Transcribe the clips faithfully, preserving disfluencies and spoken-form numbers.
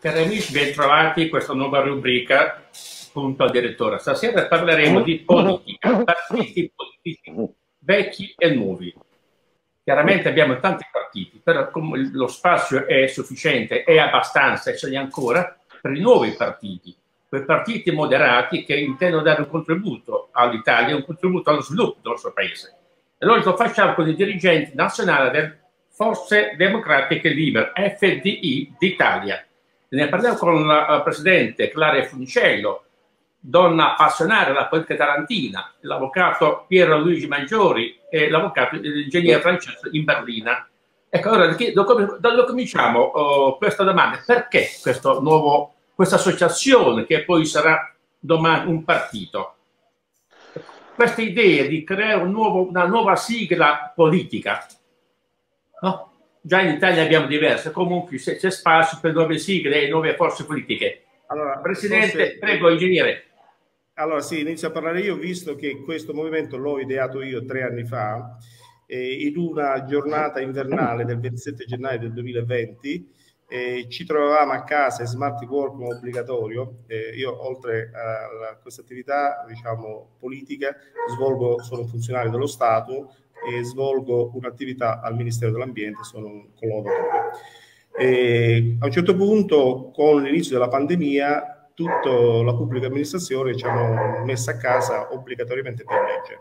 Cari amici, ben trovati in questa nuova rubrica Punto al direttore. Stasera parleremo di politica, partiti politici vecchi e nuovi. Chiaramente abbiamo tanti partiti, però lo spazio è sufficiente, è abbastanza, e ce n'è ancora, per i nuovi partiti, quei partiti moderati che intendono dare un contributo all'Italia, un contributo allo sviluppo del nostro paese. E allora lo facciamo con i dirigenti nazionali del Forze Democratiche Libere, F D I d'Italia. Ne parliamo con la presidente Clara Funicello, donna appassionata della politica tarantina, l'avvocato Piero Luigi Maggiori e l'avvocato l'ingegnere Francesco Imberlina. Ecco, allora da dove cominciamo oh, questa domanda? Perché questo nuovo, questa associazione che poi sarà domani un partito? Questa idea di creare un nuovo, una nuova sigla politica, no? Già in Italia abbiamo diverse, comunque c'è spazio per nuove sigle e nuove forze politiche. Allora, Presidente, forse... prego, ingegnere. Allora sì, inizio a parlare io, visto che questo movimento l'ho ideato io tre anni fa, eh, in una giornata invernale del ventisette gennaio del duemilaventi, eh, ci trovavamo a casa in smart working obbligatorio. Eh, io oltre a questa attività, diciamo, politica, svolgo, sono un funzionario dello Stato, e svolgo un'attività al Ministero dell'Ambiente, sono un collaboratore. E a un certo punto, con l'inizio della pandemia, tutta la pubblica amministrazione ci hanno messo a casa obbligatoriamente per legge.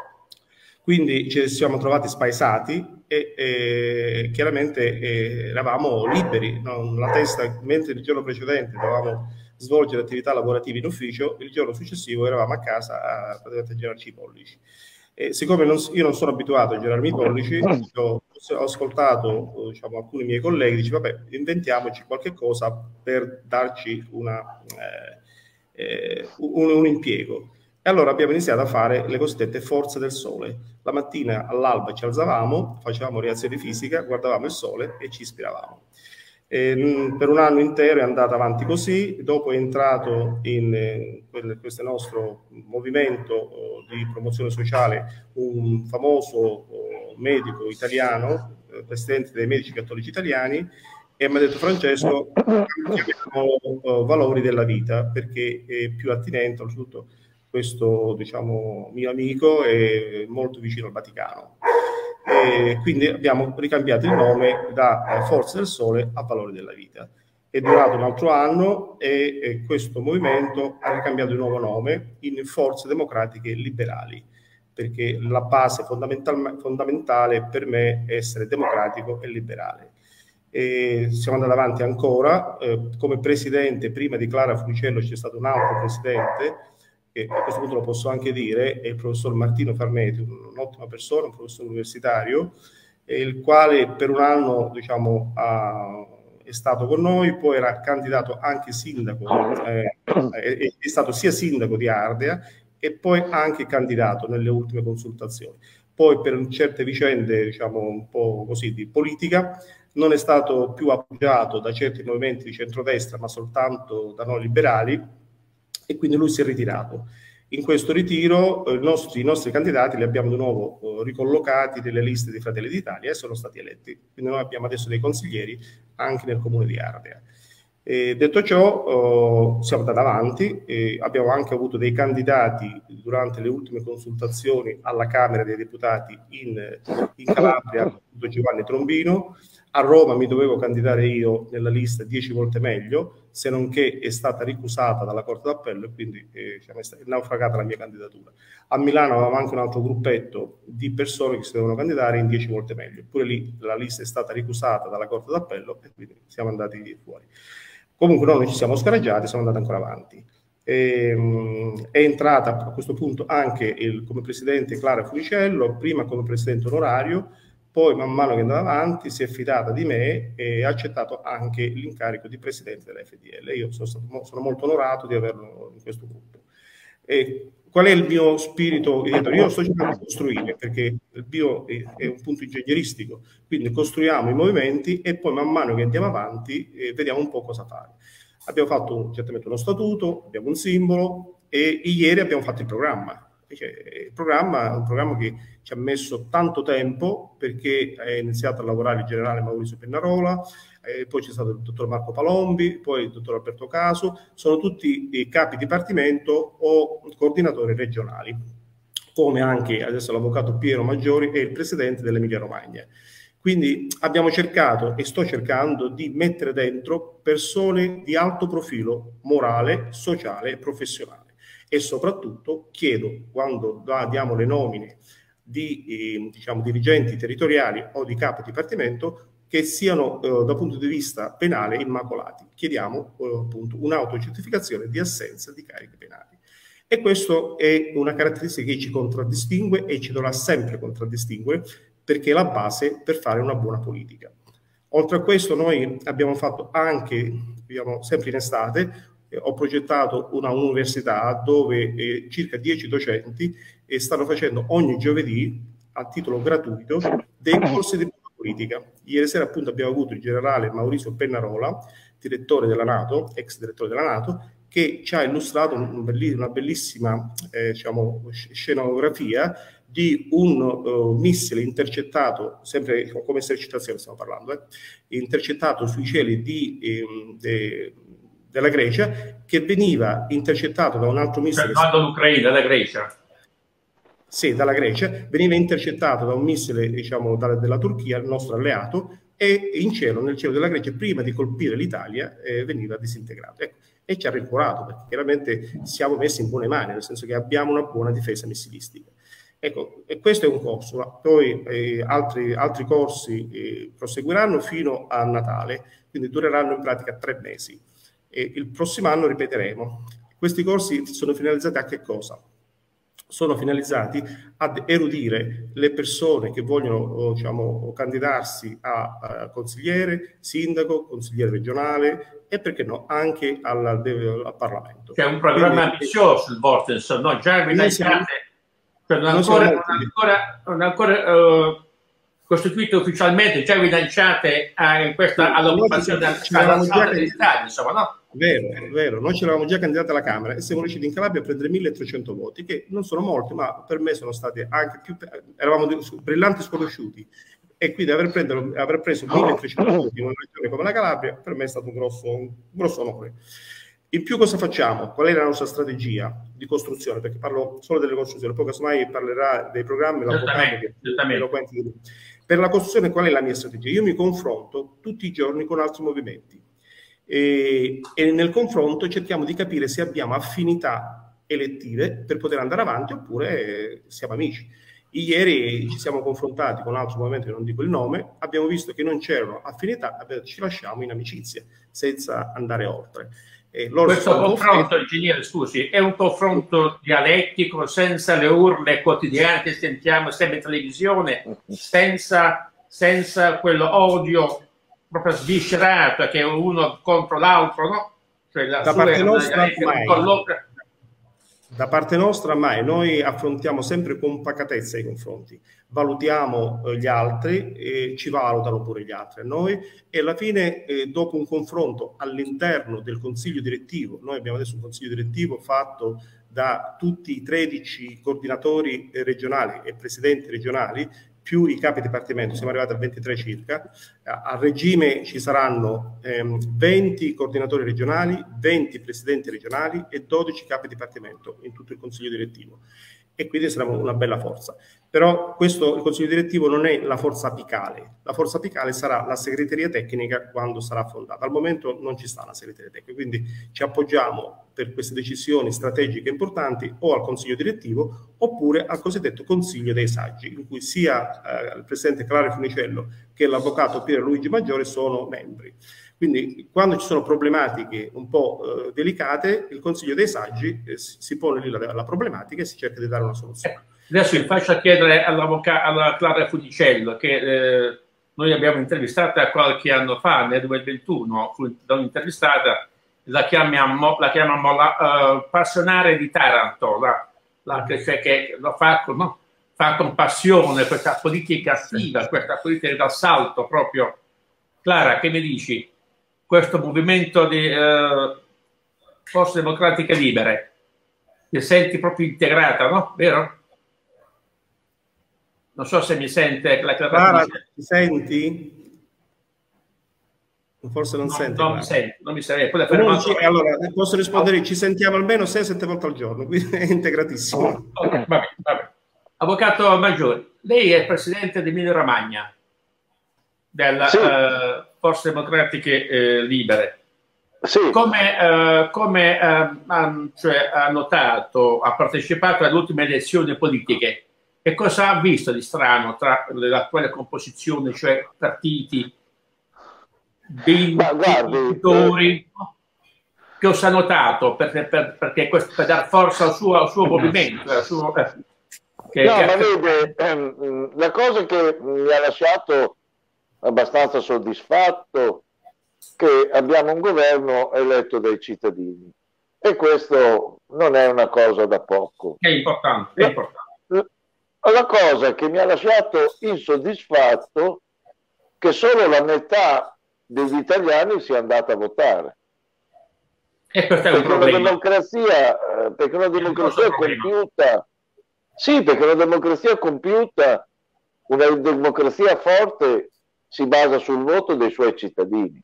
Quindi ci siamo trovati spaesati e, e chiaramente eh, eravamo liberi, no? La testa, mentre il giorno precedente dovevamo svolgere attività lavorative in ufficio, il giorno successivo eravamo a casa a praticamente girarci i pollici. E siccome non, io non sono abituato a girarmi i pollici, ho, ho ascoltato diciamo, alcuni miei colleghi, dice vabbè, inventiamoci qualche cosa per darci una, eh, eh, un, un impiego. E allora abbiamo iniziato a fare le cosiddette forze del sole. La mattina all'alba ci alzavamo, facevamo reazione fisica, guardavamo il sole e ci ispiravamo. E, per un anno intero è andata avanti così, dopo è entrato in eh, questo nostro movimento oh, di promozione sociale un famoso oh, medico italiano, eh, presidente dei medici cattolici italiani, e mi ha detto: Francesco, cambiamo oh, valori della vita, perché è più attinente, soprattutto questo diciamo mio amico è molto vicino al Vaticano. E quindi abbiamo ricambiato il nome da Forze del Sole a Valori della Vita. È durato un altro anno e, e questo movimento ha ricambiato di nuovo nome in Forze Democratiche Liberali, perché la base fondamental fondamentale per me è essere democratico e liberale. E siamo andati avanti ancora, eh, come presidente prima di Clara Funicello c'è stato un altro presidente, che a questo punto lo posso anche dire, è il professor Martino Farneti, un'ottima persona, un professore universitario, il quale per un anno diciamo, ha, è stato con noi, poi era candidato anche sindaco, eh, è, è stato sia sindaco di Ardea e poi anche candidato nelle ultime consultazioni. Poi per certe vicende, diciamo un po' così, di politica, non è stato più appoggiato da certi movimenti di centrodestra, ma soltanto da noi liberali, e quindi lui si è ritirato. In questo ritiro eh, nostri, i nostri candidati li abbiamo di nuovo eh, ricollocati nelle liste di Fratelli d'Italia e sono stati eletti. Quindi noi abbiamo adesso dei consiglieri anche nel comune di Ardea. E detto ciò, eh, siamo andati avanti, e abbiamo anche avuto dei candidati durante le ultime consultazioni alla Camera dei Deputati in, in Calabria, Giovanni Trombino. A Roma mi dovevo candidare io nella lista dieci volte meglio, se non che è stata ricusata dalla Corte d'Appello e quindi eh, è naufragata la mia candidatura. A Milano avevamo anche un altro gruppetto di persone che si dovevano candidare in dieci volte meglio. Pure lì la lista è stata ricusata dalla Corte d'Appello e quindi siamo andati fuori. Comunque noi ci siamo scoraggiati, siamo andati ancora avanti. E, mh, è entrata a questo punto anche il, come presidente Clara Funicello, prima come presidente onorario, poi man mano che andava avanti si è fidata di me e ha accettato anche l'incarico di presidente dell'F D L. Io sono, stato, sono molto onorato di averlo in questo gruppo. E qual è il mio spirito? Io sto cercando di costruire, perché il mio è, è un punto ingegneristico, quindi costruiamo i movimenti e poi man mano che andiamo avanti eh, vediamo un po' cosa fare. Abbiamo fatto certamente uno statuto, abbiamo un simbolo e ieri abbiamo fatto il programma. Cioè, il programma è un programma che ci ha messo tanto tempo, perché è iniziato a lavorare il generale Maurizio Pennarola, eh, poi c'è stato il dottor Marco Palombi, poi il dottor Alberto Caso, sono tutti i capi dipartimento o coordinatori regionali, come anche adesso l'avvocato Piero Maggiori è il presidente dell'Emilia Romagna. Quindi abbiamo cercato e sto cercando di mettere dentro persone di alto profilo morale, sociale e professionale. E soprattutto chiedo, quando diamo le nomine di eh, diciamo, dirigenti territoriali o di capo dipartimento, che siano eh, dal punto di vista penale immacolati. Chiediamo eh, appunto un'autocertificazione di assenza di cariche penali. E questo è una caratteristica che ci contraddistingue e ci dovrà sempre contraddistinguere, perché è la base per fare una buona politica. Oltre a questo noi abbiamo fatto anche, abbiamo, sempre in estate, eh, ho progettato una università dove eh, circa dieci docenti eh, stanno facendo ogni giovedì, a titolo gratuito, dei corsi di politica. Ieri sera appunto abbiamo avuto il generale Maurizio Pennarola, direttore della NATO, ex direttore della NATO, che ci ha illustrato una bellissima eh, diciamo, scenografia di un uh, missile intercettato, sempre come esercitazione stiamo parlando, eh, intercettato sui cieli di, eh, de, della Grecia, che veniva intercettato da un altro missile. Non dall'Ucraina, dalla Grecia. Sì, dalla Grecia, veniva intercettato da un missile, diciamo, da, della Turchia, il nostro alleato, e in cielo, nel cielo della Grecia, prima di colpire l'Italia, eh, veniva disintegrato. Ecco, e ci ha rincuorato, perché chiaramente siamo messi in buone mani, nel senso che abbiamo una buona difesa missilistica. Ecco, e questo è un corso, ma poi eh, altri, altri corsi eh, proseguiranno fino a Natale, quindi dureranno in pratica tre mesi. E il prossimo anno ripeteremo. Questi corsi sono finalizzati a che cosa? Sono finalizzati ad erudire le persone che vogliono, diciamo, candidarsi a, a consigliere, sindaco, consigliere regionale e perché no anche al, al Parlamento. C'è un programma Quindi, ambizioso il vostro, insomma, no? Già vi siamo, cioè non, ancora, non ancora, non ancora uh, costituito ufficialmente, già vi lanciate a questa all'occupazione dell'Italia, insomma, no? Vero, vero, noi ci eravamo già candidati alla Camera e siamo riusciti in Calabria a prendere milletrecento voti, che non sono molti, ma per me sono stati anche più, eravamo brillanti sconosciuti, e quindi aver, prendere, aver preso milletrecento voti in una regione come la Calabria per me è stato un grosso, un grosso onore. In più cosa facciamo? Qual è la nostra strategia di costruzione? Perché parlo solo delle costruzioni, poi casomai parlerà dei programmi, l'avvocato che è eloquente di lui. Per la costruzione qual è la mia strategia? Io mi confronto tutti i giorni con altri movimenti. E, e nel confronto cerchiamo di capire se abbiamo affinità elettive per poter andare avanti oppure eh, siamo amici. Ieri ci siamo confrontati con un altro movimento, che non dico il nome, abbiamo visto che non c'erano affinità, ci lasciamo in amicizia senza andare oltre. E loro Questo confronto, ingegnere, scusi, è un confronto dialettico, senza le urle quotidiane che sentiamo sempre in televisione, senza, senza quello odio proprio sviscerato che è uno contro l'altro, no? Cioè la da parte nostra mai. Da parte nostra mai, noi affrontiamo sempre con pacatezza i confronti, valutiamo eh, gli altri e ci valutano pure gli altri a noi, e alla fine eh, dopo un confronto all'interno del consiglio direttivo, noi abbiamo adesso un consiglio direttivo fatto da tutti i tredici coordinatori eh, regionali e presidenti regionali, più i capi dipartimento, siamo arrivati a ventitré circa. A regime ci saranno ehm, venti coordinatori regionali, venti presidenti regionali e dodici capi dipartimento in tutto il consiglio direttivo, e quindi saremo una bella forza. Però questo, il consiglio direttivo non è la forza apicale, la forza apicale sarà la segreteria tecnica quando sarà fondata. Al momento non ci sta la segreteria tecnica, quindi ci appoggiamo per queste decisioni strategiche importanti o al consiglio direttivo oppure al cosiddetto consiglio dei saggi, in cui sia eh, il presidente Clario Funicello che l'avvocato Piero Luigi Maggiore sono membri. Quindi quando ci sono problematiche un po' eh, delicate, il consiglio dei saggi eh, si pone lì la, la problematica e si cerca di dare una soluzione. Adesso vi faccio chiedere all'avvocato, alla Clara Funicello, che eh, noi abbiamo intervistata qualche anno fa, nel duemilaventuno, fu intervistata, la chiamiamo la, chiamiamo la uh, passionare di Taranto, la, la, cioè che lo fa con, no? fa con passione questa politica attiva, questa politica d'assalto proprio. Clara, che ne dici? Questo movimento di uh, forze democratiche libere? ti senti proprio integrata, no? Vero? Non so se mi sente la Clara, ti senti? Forse non no, sente, non Clara. mi sente, non mi sente. Poi Non ci, allora, posso rispondere, ci sentiamo almeno sei sette volte al giorno, quindi è integratissimo. Oh, okay, vabbè, vabbè. Avvocato Maggiori, lei è presidente di Emilia Romagna, della sì. uh, Forze Democratiche eh, Libere. Sì. Come, uh, come uh, um, cioè, ha notato, ha partecipato alle ultime elezioni politiche, che cosa ha visto di strano tra l'attuale composizione, cioè partiti, vincitori? Che cosa ha notato? Per, per, perché questo, per dar forza al suo, al suo movimento, al suo, eh, che, no, che... ma vede, ehm, la cosa che mi ha lasciato abbastanza soddisfatto che abbiamo un governo eletto dai cittadini, e questo non è una cosa da poco. È importante, è importante. La, la cosa che mi ha lasciato insoddisfatto è che solo la metà degli italiani sia andata a votare. E questo è un perché problema. Una democrazia, perché una democrazia compiuta, sì, perché una democrazia compiuta, una democrazia forte si basa sul voto dei suoi cittadini.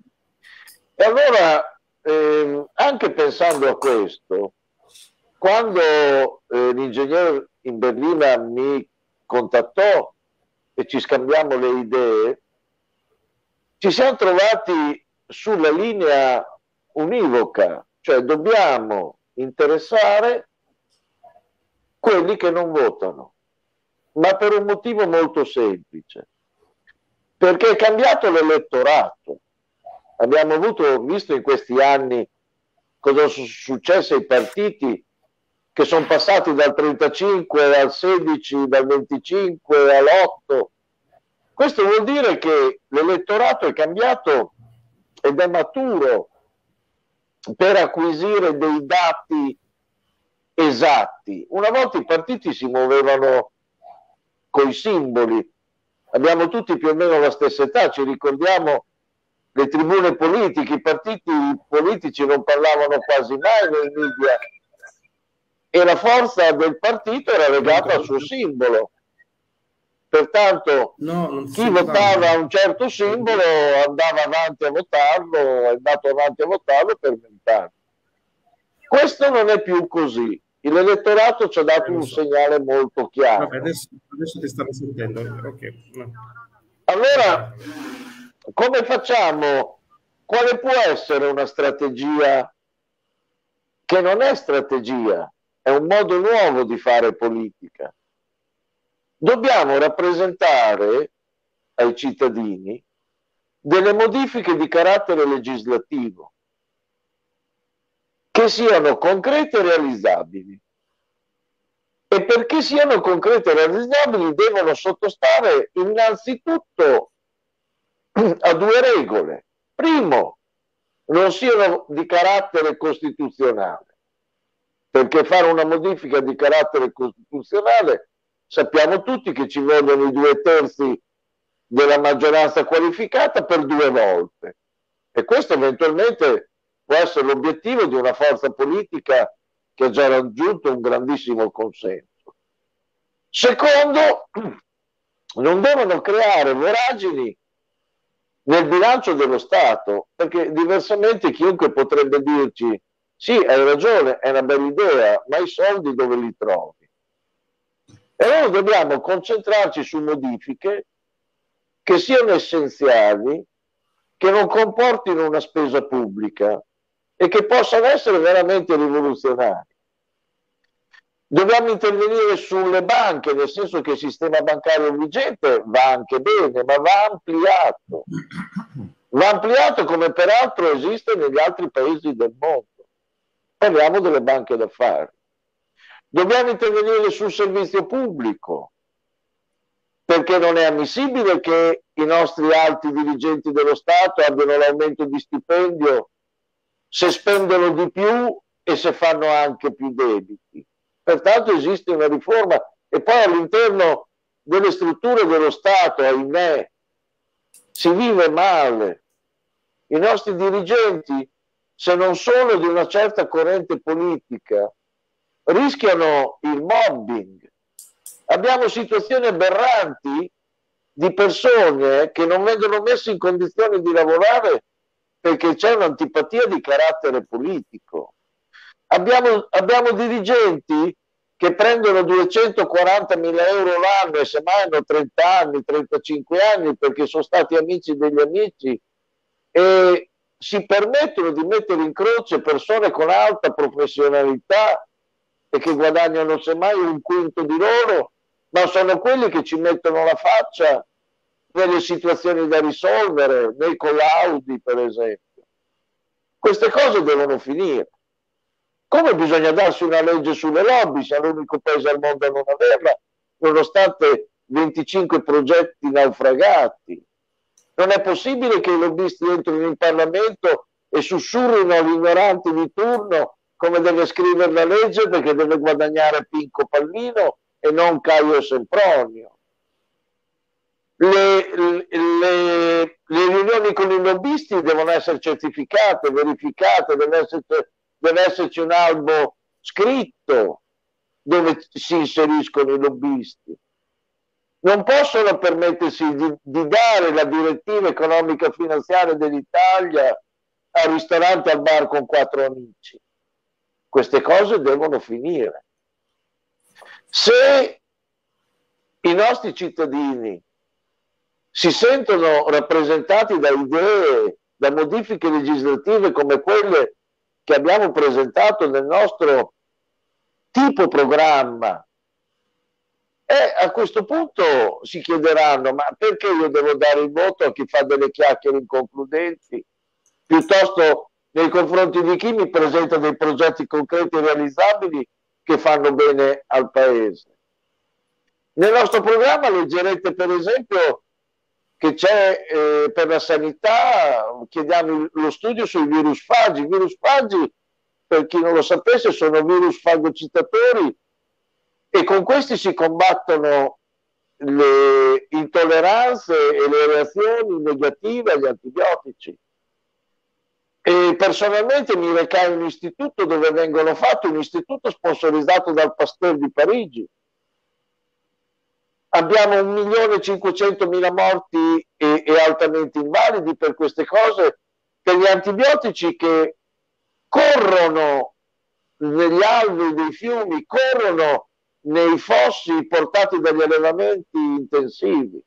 E allora, eh, anche pensando a questo, quando eh, l'ingegnere in Berlina mi contattò e ci scambiamo le idee, ci siamo trovati sulla linea univoca, cioè dobbiamo interessare quelli che non votano, ma per un motivo molto semplice, perché è cambiato l'elettorato. Abbiamo avuto, visto in questi anni cosa è successo ai partiti che sono passati dal trentacinque al sedici, dal venticinque all'otto. Questo vuol dire che l'elettorato è cambiato ed è maturo per acquisire dei dati esatti. Una volta i partiti si muovevano coi simboli, abbiamo tutti più o meno la stessa età, ci ricordiamo le tribune politiche, i partiti politici non parlavano quasi mai nei media e la forza del partito era legata al suo simbolo. Pertanto no, chi votava un certo simbolo andava avanti a votarlo, è andato avanti a votarlo per vent'anni. Questo non è più così. L'elettorato ci ha dato eh, un so. segnale molto chiaro. Vabbè, adesso, adesso ti stavo sentendo. Okay. No. Allora, come facciamo? Quale può essere una strategia che non è strategia, è un modo nuovo di fare politica? Dobbiamo rappresentare ai cittadini delle modifiche di carattere legislativo che siano concrete e realizzabili. E perché siano concrete e realizzabili devono sottostare innanzitutto a due regole. Primo, non siano di carattere costituzionale, perché fare una modifica di carattere costituzionale sappiamo tutti che ci vogliono i due terzi della maggioranza qualificata per due volte. E questo eventualmente può essere l'obiettivo di una forza politica che ha già raggiunto un grandissimo consenso. Secondo, non devono creare voragini nel bilancio dello Stato, perché diversamente chiunque potrebbe dirci sì, hai ragione, è una bella idea, ma i soldi dove li trovi? E allora dobbiamo concentrarci su modifiche che siano essenziali, che non comportino una spesa pubblica e che possano essere veramente rivoluzionari. Dobbiamo intervenire sulle banche, nel senso che il sistema bancario vigente va anche bene, ma va ampliato. Va ampliato come peraltro esiste negli altri paesi del mondo. Parliamo delle banche d'affari. Dobbiamo intervenire sul servizio pubblico, perché non è ammissibile che i nostri alti dirigenti dello Stato abbiano l'aumento di stipendio se spendono di più e se fanno anche più debiti. Pertanto esiste una riforma e poi all'interno delle strutture dello Stato, ahimè, si vive male. I nostri dirigenti, se non sono di una certa corrente politica, rischiano il mobbing. Abbiamo situazioni aberranti di persone che non vengono messe in condizioni di lavorare perché c'è un'antipatia di carattere politico. Abbiamo, abbiamo dirigenti che prendono duecentoquarantamila euro l'anno e semmai hanno trenta anni, trentacinque anni perché sono stati amici degli amici e si permettono di mettere in croce persone con alta professionalità e che guadagnano semmai un quinto di loro, ma sono quelli che ci mettono la faccia nelle situazioni da risolvere, nei collaudi per esempio. Queste cose devono finire. Come bisogna darsi una legge sulle lobby, siamo l'unico paese al mondo a non averla, nonostante venticinque progetti naufragati. Non è possibile che i lobbisti entrino in Parlamento e sussurrino agli ignoranti di turno come deve scrivere la legge perché deve guadagnare Pinco Pallino e non Caio Sempronio. Le, le, le, le riunioni con i lobbisti devono essere certificate, verificate, deve esserci, deve esserci un albo scritto dove si inseriscono i lobbisti. Non possono permettersi di, di dare la direttiva economica finanziaria dell'Italia al ristorante, al bar con quattro amici. Queste cose devono finire. Se i nostri cittadini si sentono rappresentati da idee, da modifiche legislative come quelle che abbiamo presentato nel nostro tipo programma, e a questo punto si chiederanno: ma perché io devo dare il voto a chi fa delle chiacchiere inconcludenti piuttosto nei confronti di chi mi presenta dei progetti concreti e realizzabili che fanno bene al paese? Nel nostro programma leggerete per esempio che c'è eh, per la sanità, chiediamo lo studio sui virus fagi. I virus fagi, per chi non lo sapesse, sono virus fagocitatori e con questi si combattono le intolleranze e le reazioni negative agli antibiotici. E personalmente mi recai in un istituto dove vengono fatti, un istituto sponsorizzato dal Pasteur di Parigi. Abbiamo un milione e cinquecentomila morti e, e altamente invalidi per queste cose, per gli antibiotici che corrono negli alvei dei fiumi, corrono nei fossi portati dagli allevamenti intensivi.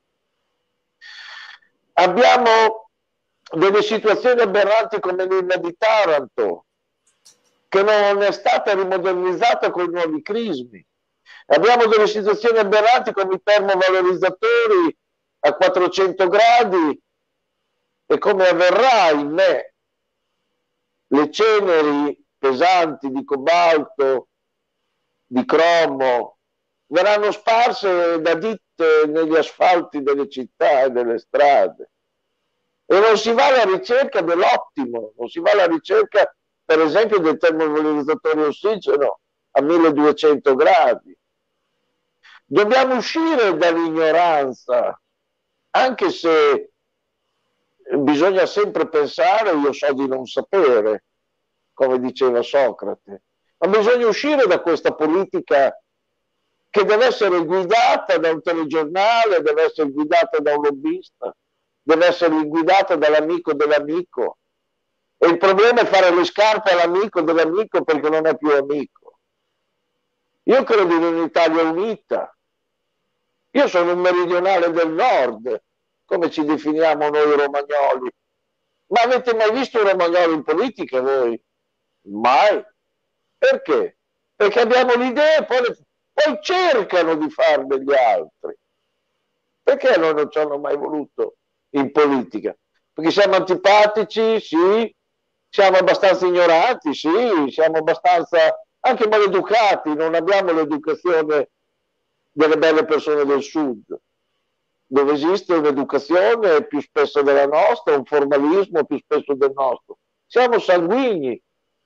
Abbiamo delle situazioni aberranti come l'Ilva di Taranto, che non è stata rimodernizzata con i nuovi crismi. Abbiamo delle situazioni aberranti come i termovalorizzatori a quattrocento gradi e come avverrà, ahimè, le ceneri pesanti di cobalto, di cromo, verranno sparse da ditte negli asfalti delle città e delle strade. E non si va alla ricerca dell'ottimo, non si va alla ricerca, per esempio, del termovalorizzatore ossigeno a milleduecento gradi. Dobbiamo uscire dall'ignoranza, anche se bisogna sempre pensare, io so di non sapere, come diceva Socrate, ma bisogna uscire da questa politica che deve essere guidata da un telegiornale, deve essere guidata da un lobbista, deve essere guidata dall'amico dell'amico. E il problema è fare le scarpe all'amico dell'amico perché non è più amico. Io credo in un'Italia unita. Io sono un meridionale del nord, come ci definiamo noi romagnoli. Ma avete mai visto un romagnolo in politica voi? Mai. Perché? Perché abbiamo l'idea e poi, poi cercano di farne gli altri. Perché noi non ci hanno mai voluto in politica? Perché siamo antipatici, sì, siamo abbastanza ignoranti, sì, siamo abbastanza anche maleducati, non abbiamo l'educazione delle belle persone del sud, dove esiste un'educazione più spesso della nostra, un formalismo più spesso del nostro. Siamo sanguigni,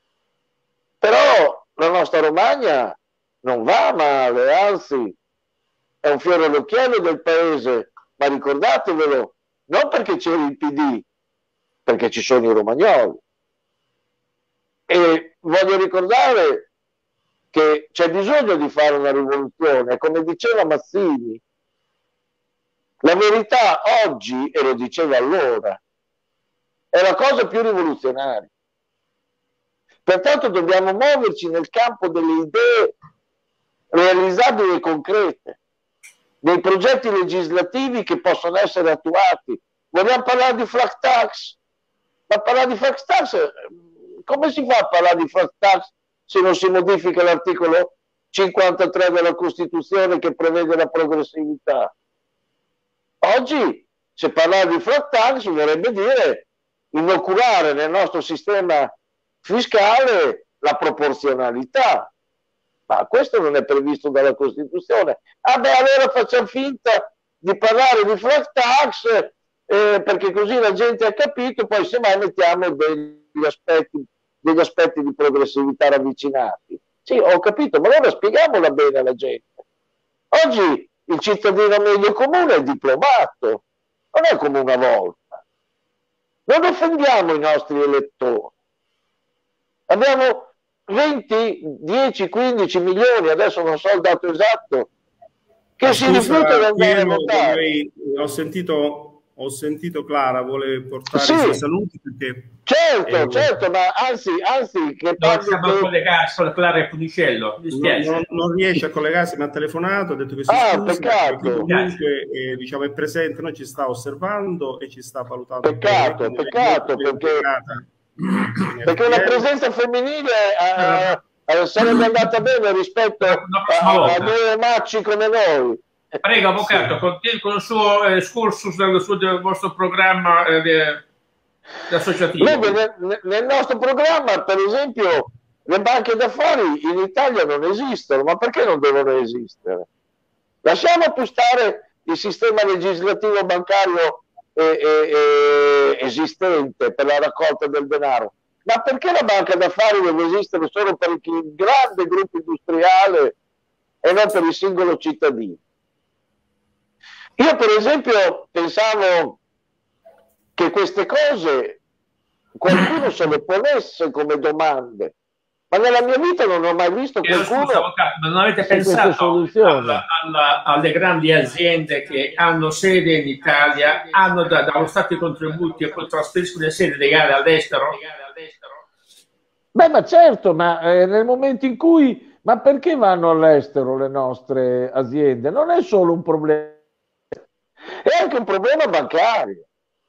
però la nostra Romagna non va male, anzi è un fiore all'occhiello del paese, ma ricordatevelo, non perché c'è il P D, perché ci sono i romagnoli. E voglio ricordare che c'è bisogno di fare una rivoluzione. Come diceva Mazzini, la verità oggi, e lo diceva allora, è la cosa più rivoluzionaria. Pertanto dobbiamo muoverci nel campo delle idee realizzabili e concrete, dei progetti legislativi che possono essere attuati. Vogliamo parlare di flat tax? Ma parlare di flat tax, come si fa a parlare di flat tax se non si modifica l'articolo cinquantatré della Costituzione che prevede la progressività? Oggi, se parlare di flat tax vorrebbe dire inoculare nel nostro sistema fiscale la proporzionalità, ma questo non è previsto dalla Costituzione. Ah beh, allora facciamo finta di parlare di flat tax eh, perché così la gente ha capito, poi semmai mettiamo degli aspetti, degli aspetti di progressività ravvicinati. Sì, ho capito, ma allora spieghiamola bene alla gente. Oggi il cittadino medio comune è diplomato, non è come una volta. Non offendiamo i nostri elettori. Abbiamo venti, dieci, quindici milioni, adesso non so il dato esatto, che si rifiutano di andare a votare. Vorrei, ho, sentito, ho sentito Clara, vuole portare sì, i suoi saluti perché... Certo, eh, certo, ma anzi, anzi che non siamo che... collegati con Clara e Punicello, mi spiace. Non, non riesce a collegarsi, mi ha telefonato, ha detto che si ah, scusa, peccato. comunque eh, diciamo, è presente, noi ci sta osservando e ci sta valutando. Peccato, bene, peccato, perché... perché una presenza femminile eh, eh, sarebbe andata bene rispetto a, a, a due macci come noi. Prego, avvocato, sì. Continui con il suo excursus del, suo, del vostro programma eh, associativo. Nel, nel nostro programma, per esempio, le banche d'affari in Italia non esistono, ma perché non devono esistere? Lasciamo più stare il sistema legislativo bancario eh, eh, esistente per la raccolta del denaro, ma perché la banca d'affari deve esistere solo per il grande gruppo industriale e non per il singolo cittadino? Io per esempio pensavo che queste cose qualcuno se le ponesse come domande, ma nella mia vita non ho mai visto qualcuno... Scusa, avvocato, ma non avete pensato alla, alla, alle grandi aziende che hanno sede in Italia, hanno da, dallo Stato i contributi e poi trasferiscono le sedi legali all'estero? Beh, ma certo, ma eh, nel momento in cui... Ma perché vanno all'estero le nostre aziende? Non è solo un problema, è anche un problema bancario.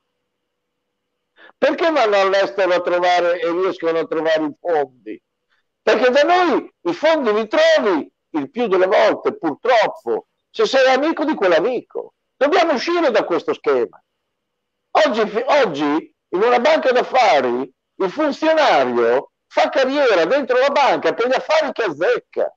Perché vanno all'estero a trovare e riescono a trovare i fondi? Perché da noi i fondi li trovi il più delle volte, purtroppo, se sei amico di quell'amico. Dobbiamo uscire da questo schema. Oggi, oggi in una banca d'affari il funzionario fa carriera dentro la banca per gli affari che azzecca.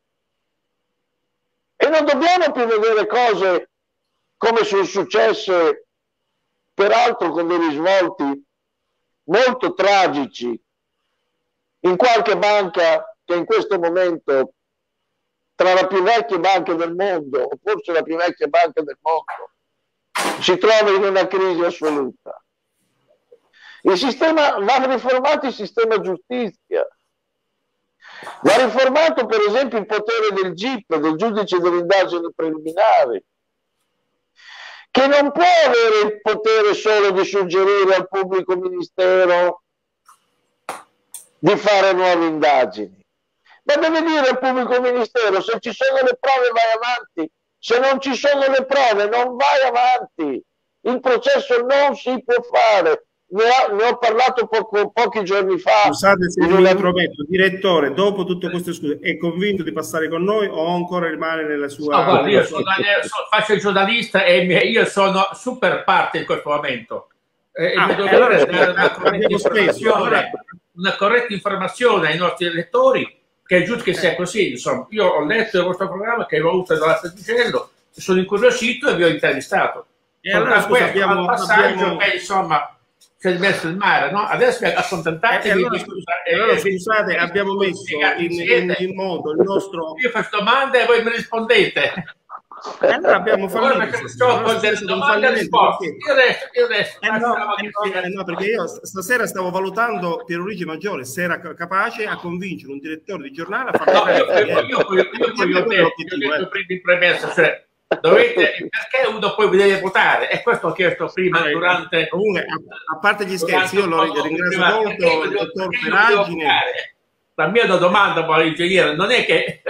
E non dobbiamo più vedere cose come sono successe, peraltro con dei risvolti molto tragici, in qualche banca che in questo momento, tra le più vecchie banche del mondo, o forse la più vecchia banca del mondo, si trova in una crisi assoluta. Il sistema, va riformato il sistema giustizia, va riformato per esempio il potere del G I P, del giudice delle indagini preliminari, che non può avere il potere solo di suggerire al pubblico ministero di fare nuove indagini, ma deve dire al pubblico ministero: se ci sono le prove vai avanti, se non ci sono le prove non vai avanti, il processo non si può fare. Ne ho, ne ho parlato poco, pochi giorni fa. Scusate se mi intrometto, direttore, dopo tutte queste scuse è convinto di passare con noi o ancora rimane nella sua... No, guarda, io sono, sono, faccio il giornalista e io sono super parte in questo momento. Eh, ah, il allora, è dare una corretta, informazione, una corretta informazione ai nostri elettori, che è giusto che sia così. Insomma, io ho letto il vostro programma che avevo avuto dalla Staticello, sono incuriosito e vi ho intervistato. E allora, scusa, abbiamo, al passaggio abbiamo... che insomma si è messo il mare, no? Adesso accontentatevi. Eh, allora, eh, allora, scusate, abbiamo messo in, in, in modo il nostro... Io faccio domande e voi mi rispondete. E allora abbiamo fallito. Allora, delle domande e risposte. Io resto, io resto. Eh no, eh no, perché io stasera stavo valutando Pierluigi Maggiore se era capace a convincere un direttore di giornale a fare. No, io, io, io, io, io poi ho detto, io ho detto prima in premessa, cioè dovete, perché uno poi vi deve votare, e questo ho chiesto prima allora, durante. Comunque, a, a parte gli scherzi, io lo ringrazio molto, il dottor Peragine. La mia domanda per l'ingegnere non è che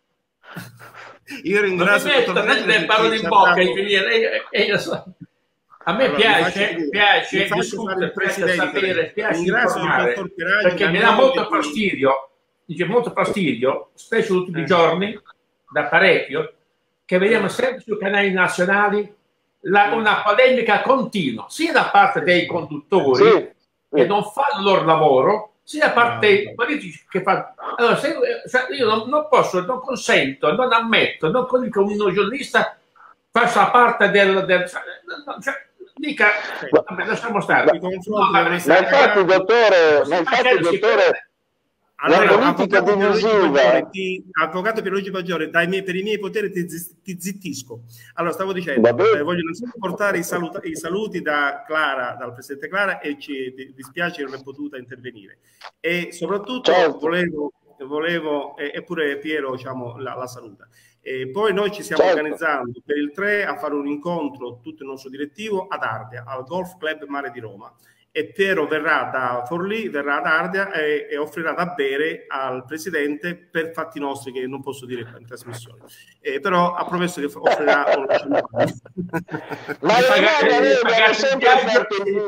io ringrazio il dottor Peragine, parole in bocca, ingegnere, e io so. A me allora, piace, piace discutere, piace sapere, piace informare, perché mi dà molto fastidio, dice molto fastidio, specie negli ultimi eh. giorni, da parecchio, che vediamo sempre sui canali nazionali la, una polemica continua, sia da parte dei conduttori sì. che non fanno il loro lavoro, sia da parte no. dei politici che fanno. Allora, se, cioè, io non, non posso, non consento, non ammetto, non dico che uno giornalista faccia parte del... del cioè, dica, vabbè, lasciamo stare. Ma, no, ma infatti, dottore, ma infatti, dottore, allora, la politica divisiva. Ti, avvocato Pierluigi Maggiore, dai miei, per i miei poteri ti, ti zittisco. Allora, stavo dicendo, eh, voglio innanzitutto portare i, saluta, i saluti da Clara, dal presidente Clara, e ci dispiace che non è potuta intervenire. E soprattutto certo. volevo, volevo e, eppure Piero, diciamo, la, la saluta. E poi noi ci stiamo certo. organizzando per il tre a fare un incontro, tutto il nostro direttivo, ad Ardea, al Golf Club Mare di Roma. E Piero verrà da Forlì, verrà ad Ardea e, e offrirà da bere al presidente per fatti nostri, che non posso dire in trasmissione. Eh, però ha promesso che offrirà un ma abbiamo sempre fatto il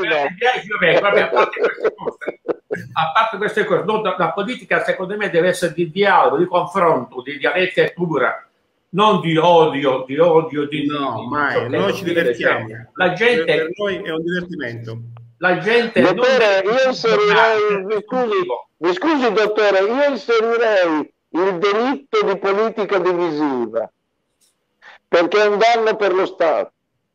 a parte queste cose, no, la politica secondo me deve essere di dialogo, di confronto, di dialettica pura, non di odio, di odio, di no, di, mai, di, noi ci divertiamo. Cioè, la gente, per noi è un divertimento. La gente dottore, non io inserirei, mi scusi, mi scusi dottore, io inserirei il delitto di politica divisiva, perché è un danno per lo Stato.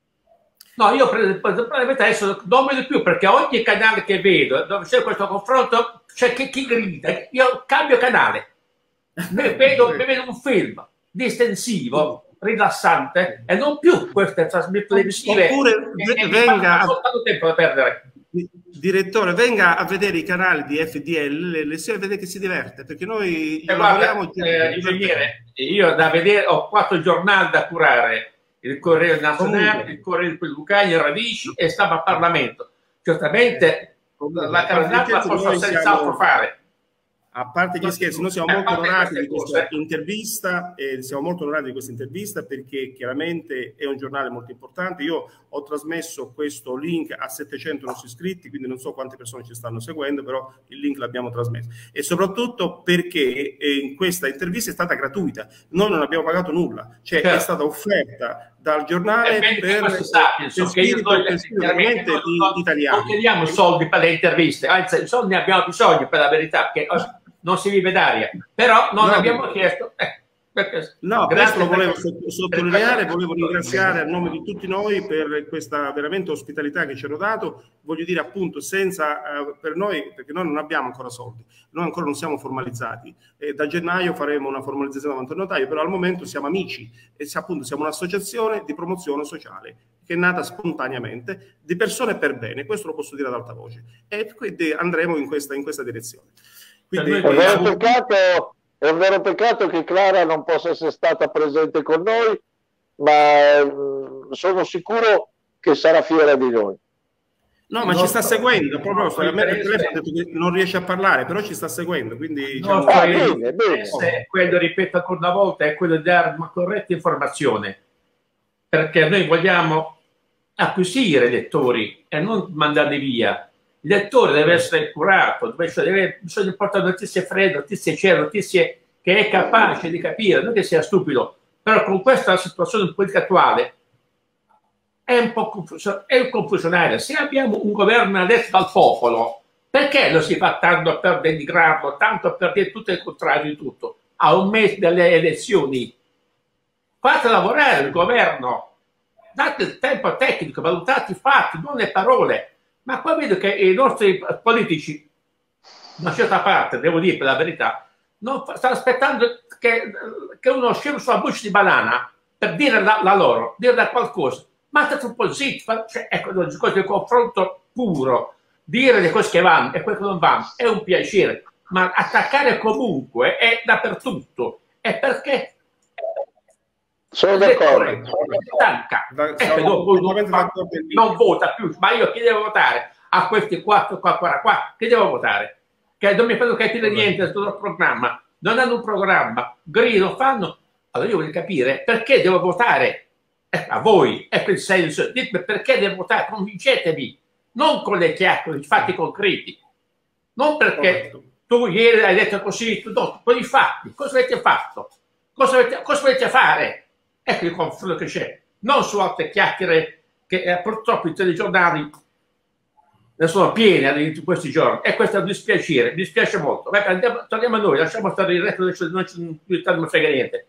No, io probabilmente adesso non me ne più, perché ogni canale che vedo dove c'è questo confronto c'è chi, chi grida, io cambio canale, mi vedo, mi vedo un film distensivo, rilassante, e non più queste trasmissioni televisive. Oppure e, venga e soltanto tempo da perdere. Direttore, venga a vedere i canali di F D L, le sue, vede che si diverte, perché noi eh, guarda, eh, ingegnere, io da vedere ho quattro giornali da curare, il Corriere Nazionale, Comunque. il Corriere di Lucania, Radici e Stampa a Parlamento. Certamente Comunque, la carnata la posso senz'altro fare. A parte gli scherzi, noi siamo molto onorati di questa intervista, e siamo molto onorati di questa intervista perché chiaramente è un giornale molto importante. Io ho trasmesso questo link a settecento nostri iscritti, quindi non so quante persone ci stanno seguendo, però il link l'abbiamo trasmesso. E soprattutto perché in questa intervista è stata gratuita, noi non abbiamo pagato nulla, cioè certo. è stata offerta dal giornale per, per, per spirito veramente italiano. Non chiediamo soldi per le interviste, anzi soldi ne abbiamo bisogno, per la verità, che non si vive d'aria, però non no, abbiamo no. chiesto eh, perché, no, questo lo volevo sottolineare, volevo ringraziare a nome di tutti noi per questa veramente ospitalità che ci hanno dato. Voglio dire appunto senza eh, per noi, perché noi non abbiamo ancora soldi, noi ancora non siamo formalizzati, e da gennaio faremo una formalizzazione davanti al notaio, però al momento siamo amici e appunto siamo un'associazione di promozione sociale che è nata spontaneamente di persone per bene, questo lo posso dire ad alta voce, e quindi andremo in questa, in questa direzione. Quindi, è, un vero peccato, è un vero peccato che Clara non possa essere stata presente con noi, ma mh, sono sicuro che sarà fiera di noi. No, ma no, ci sta seguendo, proprio no, a me il telefono ha detto che non riesce a parlare, però ci sta seguendo, quindi diciamo, no, ah, bene, bene. Quello, ripeto ancora una volta, è quello di dare una corretta informazione, perché noi vogliamo acquisire lettori e non mandarli via. Il lettore deve essere curato, deve essere, deve, bisogna portare notizie fredde, notizie cere, notizie che è capace di capire, non che sia stupido, però con questa situazione politica attuale è un po' confuso, è un confusionario. Se abbiamo un governo eletto dal popolo, perché lo si fa tanto per denigrarlo, tanto per dire tutto il contrario di tutto? A un mese dalle elezioni, fate lavorare il governo, date il tempo tecnico, valutate i fatti, non le parole. Ma qua vedo che i nostri politici, una certa parte, devo dire per la verità, non stanno aspettando che, che uno scema sulla buccia di banana per dire la, la loro, dire qualcosa, ma state un po' zitti, cioè, ecco, il discorso del confronto puro, dire le cose che vanno e quelle che non vanno è un piacere, ma attaccare comunque è dappertutto, è perché sono d'accordo, stanca, ecco, dopo non, non vota più, ma io chi devo votare? A questi quattro qua, qua, qua, che devo votare? Che non mi fanno capire niente del loro programma, non hanno un programma, grido, fanno. Allora io voglio capire perché devo votare, eh, a voi, ecco il senso, ditemi perché devo votare, convincetevi, non con le chiacchiere, i fatti concreti, non perché tu ieri hai detto così, tu, no, con i fatti, cosa avete fatto? Cosa, avete, cosa volete fare? Ecco il confronto che c'è, non su altre chiacchiere che eh, purtroppo i telegiornali ne sono pieni di questi giorni, e questo è un dispiacere, mi dispiace molto. Beh, andiamo, torniamo a noi, lasciamo stare il resto, non ci non frega niente.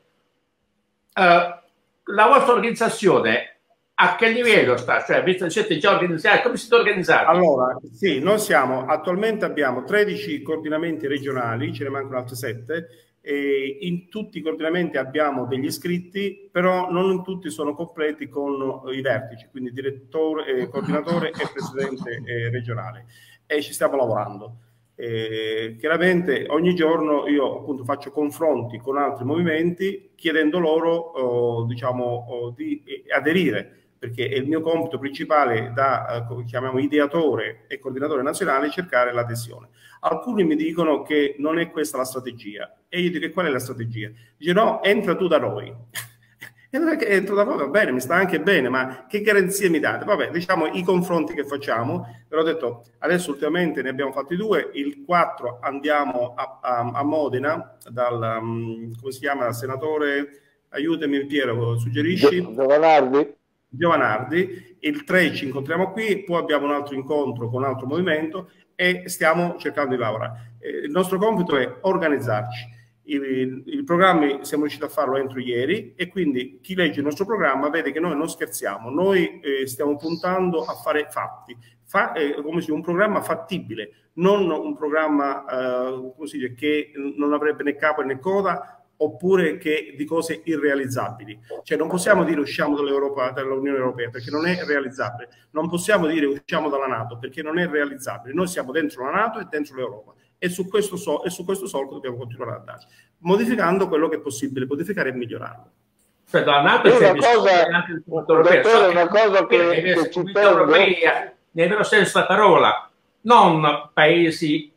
Uh, la vostra organizzazione a che livello sta? Cioè, visto che siete già organizzati, come siete organizzati? Allora, sì, noi siamo, attualmente abbiamo tredici coordinamenti regionali, ce ne mancano altri sette, e in tutti i coordinamenti abbiamo degli iscritti, però non in tutti sono completi con i vertici, quindi direttore, eh, coordinatore e presidente eh, regionale, e ci stiamo lavorando. Eh, chiaramente ogni giorno io appunto faccio confronti con altri movimenti chiedendo loro oh, diciamo oh, di eh, aderire, perché è il mio compito principale da eh, chiamiamo ideatore e coordinatore nazionale cercare l'adesione. Alcuni mi dicono che non è questa la strategia, e io dico che qual è la strategia? Dice no, entra tu da noi. E non è che entro da voi, va bene, mi sta anche bene, ma che garanzie mi date? Vabbè, diciamo i confronti che facciamo, però ho detto, adesso ultimamente ne abbiamo fatti due, il quattro andiamo a, a, a Modena, dal, um, come si chiama, senatore, aiutami Piero, suggerisci? Giovanardi. Giovanardi, il tre ci incontriamo qui, poi abbiamo un altro incontro con un altro movimento e stiamo cercando di lavorare. Eh, il nostro compito è organizzarci. Il, il programma siamo riusciti a farlo entro ieri, e quindi chi legge il nostro programma vede che noi non scherziamo, noi eh, stiamo puntando a fare fatti, Fa, eh, come si dice, un programma fattibile, non un programma eh, come si dice, che non avrebbe né capo né coda, oppure che di cose irrealizzabili. Cioè non possiamo dire usciamo dall'Europa, dall'Unione Europea, perché non è realizzabile. Non possiamo dire usciamo dalla NATO, perché non è realizzabile. Noi siamo dentro la NATO e dentro l'Europa, e su questo, so, e su questo solco dobbiamo continuare ad andare, modificando quello che è possibile modificare e migliorarlo. Cioè dalla NATO c'è cosa, anche il punto europeo. So una cosa che, che, che ci europea, nel vero senso della parola, non paesi,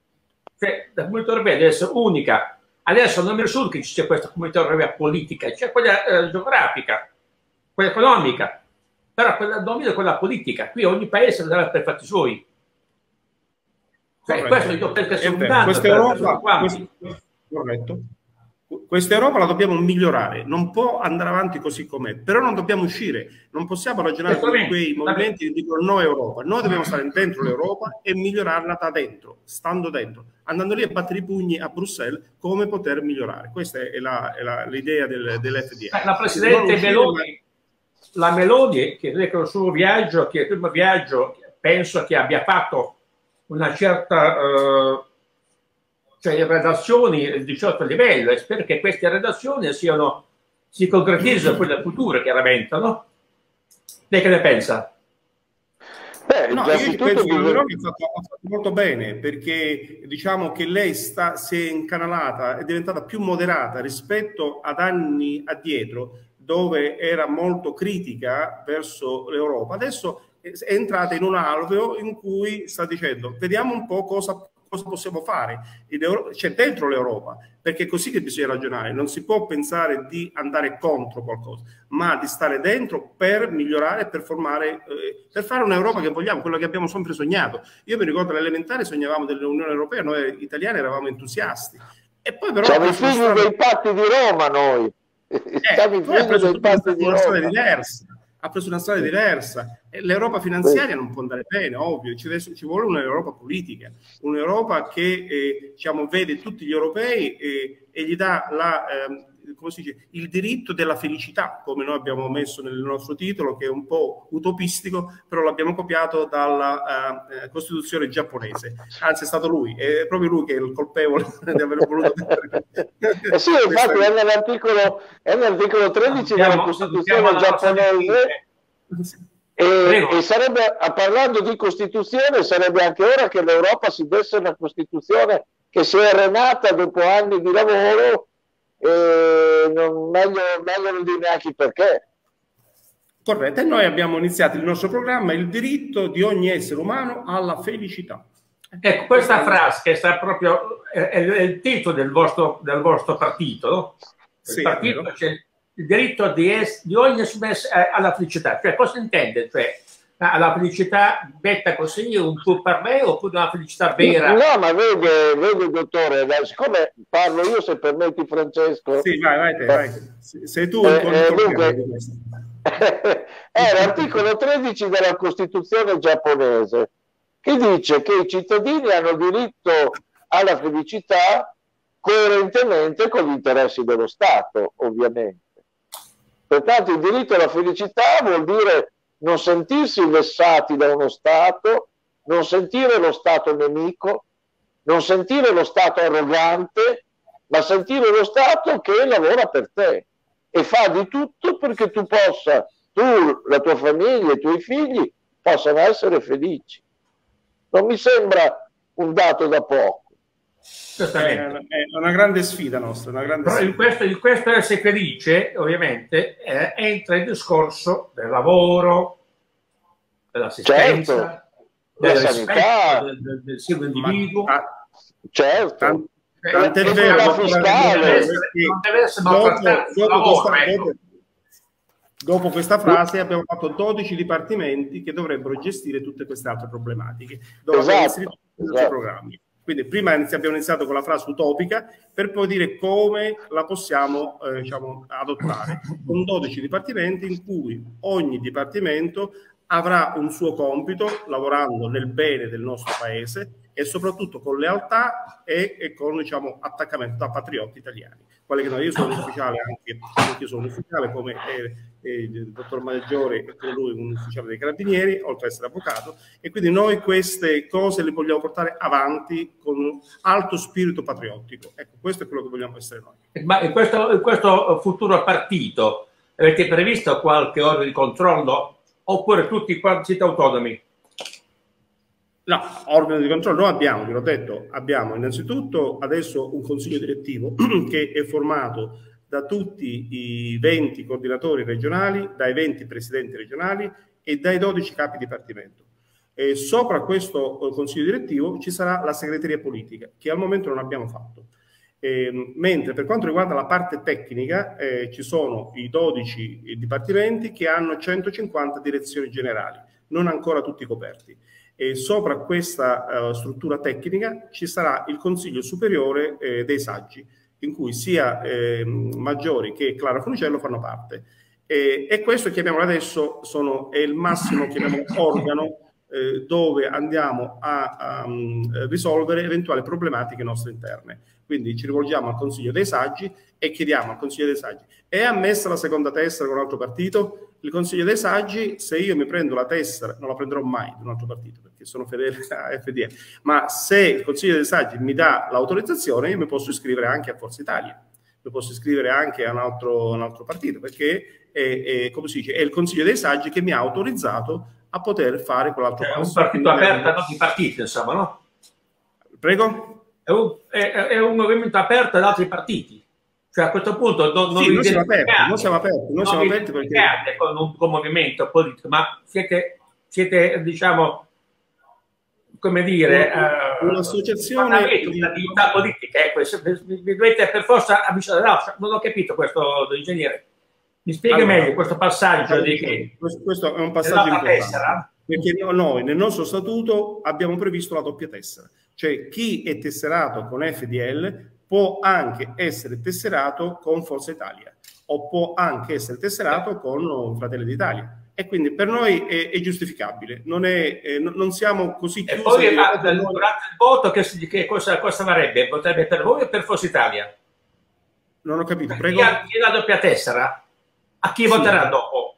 cioè la comunità europea deve essere unica. Adesso non mi risulta che ci sia questa comunità europea politica, c'è quella eh, geografica, quella economica, però quella domina è quella politica. Qui ogni paese deve avere per fatti suoi. Cioè, questo io penso che sia un danno. Questa Europa, questa, corretto. Questa Europa la dobbiamo migliorare, non può andare avanti così com'è, però non dobbiamo uscire, non possiamo ragionare con quei movimenti che dicono no Europa. Noi dobbiamo stare dentro l'Europa e migliorarla da dentro, stando dentro, andando lì a battere i pugni a Bruxelles come poter migliorare. Questa è l'idea del, dell'F D A. La Presidente Meloni, la Meloni, che il suo viaggio, che è il primo viaggio, penso che abbia fatto una certa... Uh, cioè redazioni di certo livello, e spero che queste redazioni siano, si concretizzino poi nel futuro, chiaramente, no? Lei che ne pensa? Beh, no, io penso che Meloni ha fatto, ha fatto molto bene, perché diciamo che lei sta, si è incanalata, è diventata più moderata rispetto ad anni addietro, dove era molto critica verso l'Europa. Adesso è entrata in un alveo in cui sta dicendo vediamo un po' cosa cosa possiamo fare, c'è dentro l'Europa, perché è così che bisogna ragionare, non si può pensare di andare contro qualcosa, ma di stare dentro per migliorare, per formare, eh, per fare un'Europa che vogliamo, quello che abbiamo sempre sognato. Io mi ricordo all'elementare sognavamo dell'Unione Europea, noi italiani eravamo entusiasti, e poi però siamo i figli strada... dei patti di Roma noi, eh, siamo i figli dei patti di Roma. Diversa. Ha preso una strada diversa. L'Europa finanziaria non può andare bene, ovvio, ci, deve, ci vuole un'Europa politica, un'Europa che eh, diciamo, vede tutti gli europei eh, e gli dà la, eh, come si dice, il diritto della felicità, come noi abbiamo messo nel nostro titolo, che è un po' utopistico, però l'abbiamo copiato dalla uh, Costituzione giapponese. Anzi, è stato lui, è proprio lui che è il colpevole di aver voluto... eh sì, infatti è nell'articolo, è nell'articolo tredici abbiamo, della Costituzione giapponese. E, e sarebbe, parlando di Costituzione, sarebbe anche ora che l'Europa si desse una Costituzione che si è renata dopo anni di lavoro, e non, meglio, meglio non dire neanche perché. Corretto, e noi abbiamo iniziato il nostro programma, il diritto di ogni essere umano alla felicità. Ecco, questa frase che sta proprio, è, è il titolo del vostro, del vostro partito, no? Il sì, partito c'è il diritto di, es, di ogni essere alla felicità. Cioè, cosa intende? Cioè, alla felicità detta così, un po' per me, oppure una felicità vera? No, ma vede, vede dottore, siccome parlo io, se permetti Francesco. Sì, vai, vai, te, vai. Sei tu il eh, eh, dunque, è l'articolo tredici della Costituzione giapponese, che dice che i cittadini hanno diritto alla felicità coerentemente con gli interessi dello Stato, ovviamente. Pertanto il diritto alla felicità vuol dire non sentirsi vessati da uno Stato, non sentire lo Stato nemico, non sentire lo Stato arrogante, ma sentire lo Stato che lavora per te e fa di tutto perché tu possa, tu, la tua famiglia, i tuoi figli possano essere felici. Non mi sembra un dato da poco. È una grande sfida nostra. Una grande Però sfida. In, questo, in questo essere felice, ovviamente, eh, entra il discorso del lavoro, dell'assistenza, certo, del della rispetto sanità, del, del, del singolo individuo. Ma, ma, certo. Tant'è Tant'è vero, vero, non deve essere, non deve essere maltrattato sul lavoro, ecco. Dopo questa frase abbiamo fatto dodici dipartimenti che dovrebbero gestire tutte queste altre problematiche, dove esatto, abbiamo inserito tutti esatto. i programmi. Quindi prima abbiamo iniziato con la frase utopica per poi dire come la possiamo eh, diciamo, adottare, con dodici dipartimenti in cui ogni dipartimento avrà un suo compito lavorando nel bene del nostro paese e soprattutto con lealtà e, e con diciamo, attaccamento da patrioti italiani. Quale che no, io sono un ufficiale anche, anche io sono un ufficiale come eh, eh, il dottor Maggiore e come lui un ufficiale dei carabinieri, oltre ad essere avvocato, e quindi noi queste cose le vogliamo portare avanti con un alto spirito patriottico. Ecco, questo è quello che vogliamo essere noi. Ma in questo, in questo futuro partito avete previsto qualche ora di controllo oppure tutti quanti siete autonomi? No, organo di controllo noi abbiamo, vi l'ho detto, abbiamo innanzitutto adesso un consiglio direttivo che è formato da tutti i venti coordinatori regionali, dai venti presidenti regionali e dai dodici capi dipartimento. E sopra questo consiglio direttivo ci sarà la segreteria politica, che al momento non abbiamo fatto. Eh, mentre per quanto riguarda la parte tecnica eh, ci sono i dodici dipartimenti che hanno centocinquanta direzioni generali, non ancora tutti coperti. E sopra questa uh, struttura tecnica ci sarà il Consiglio Superiore eh, dei Saggi, in cui sia eh, Maggiori che Clara Funicello fanno parte. E, e questo, chiamiamolo adesso, sono, è il massimo, chiamiamolo, organo eh, dove andiamo a, a um, risolvere eventuali problematiche nostre interne. Quindi ci rivolgiamo al Consiglio dei Saggi e chiediamo al Consiglio dei Saggi: è ammessa la seconda tessera con un altro partito? Il Consiglio dei Saggi, se io mi prendo la tessera, non la prenderò mai di un altro partito perché sono fedele a F D L, ma se il Consiglio dei Saggi mi dà l'autorizzazione, io mi posso iscrivere anche a Forza Italia, mi posso iscrivere anche a un altro, un altro partito, perché è, è, come si dice, è il Consiglio dei Saggi che mi ha autorizzato a poter fare quell'altro passo. È un partito aperto a tutti i partiti, insomma, no? Prego? È un, è, è un movimento aperto ad altri partiti. Cioè a questo punto non, non sì, vi noi siamo aperti, noi siamo aperti, noi non siamo vi aperti perché con un, con un movimento politico, ma siete, siete diciamo, come dire, un'associazione uh, di attività politica, ecco, vi dovete per forza avvicinare. No, non ho capito questo, ingegnere. Mi spiega allora, meglio questo passaggio di che? Questo, questo è un passaggio importante, tessera? Perché noi nel nostro statuto abbiamo previsto la doppia tessera, cioè chi è tesserato con F D L può anche essere tesserato con Forza Italia o può anche essere tesserato con Fratelli d'Italia, e quindi per noi è, è giustificabile, non, è, eh, non siamo così chiusi. E poi ma, durante il voto che, che cosa, cosa varrebbe? Potrebbe per voi o per Forza Italia? Non ho capito, prego. Chi ha, chi ha la doppia tessera, a chi sì. voterà dopo?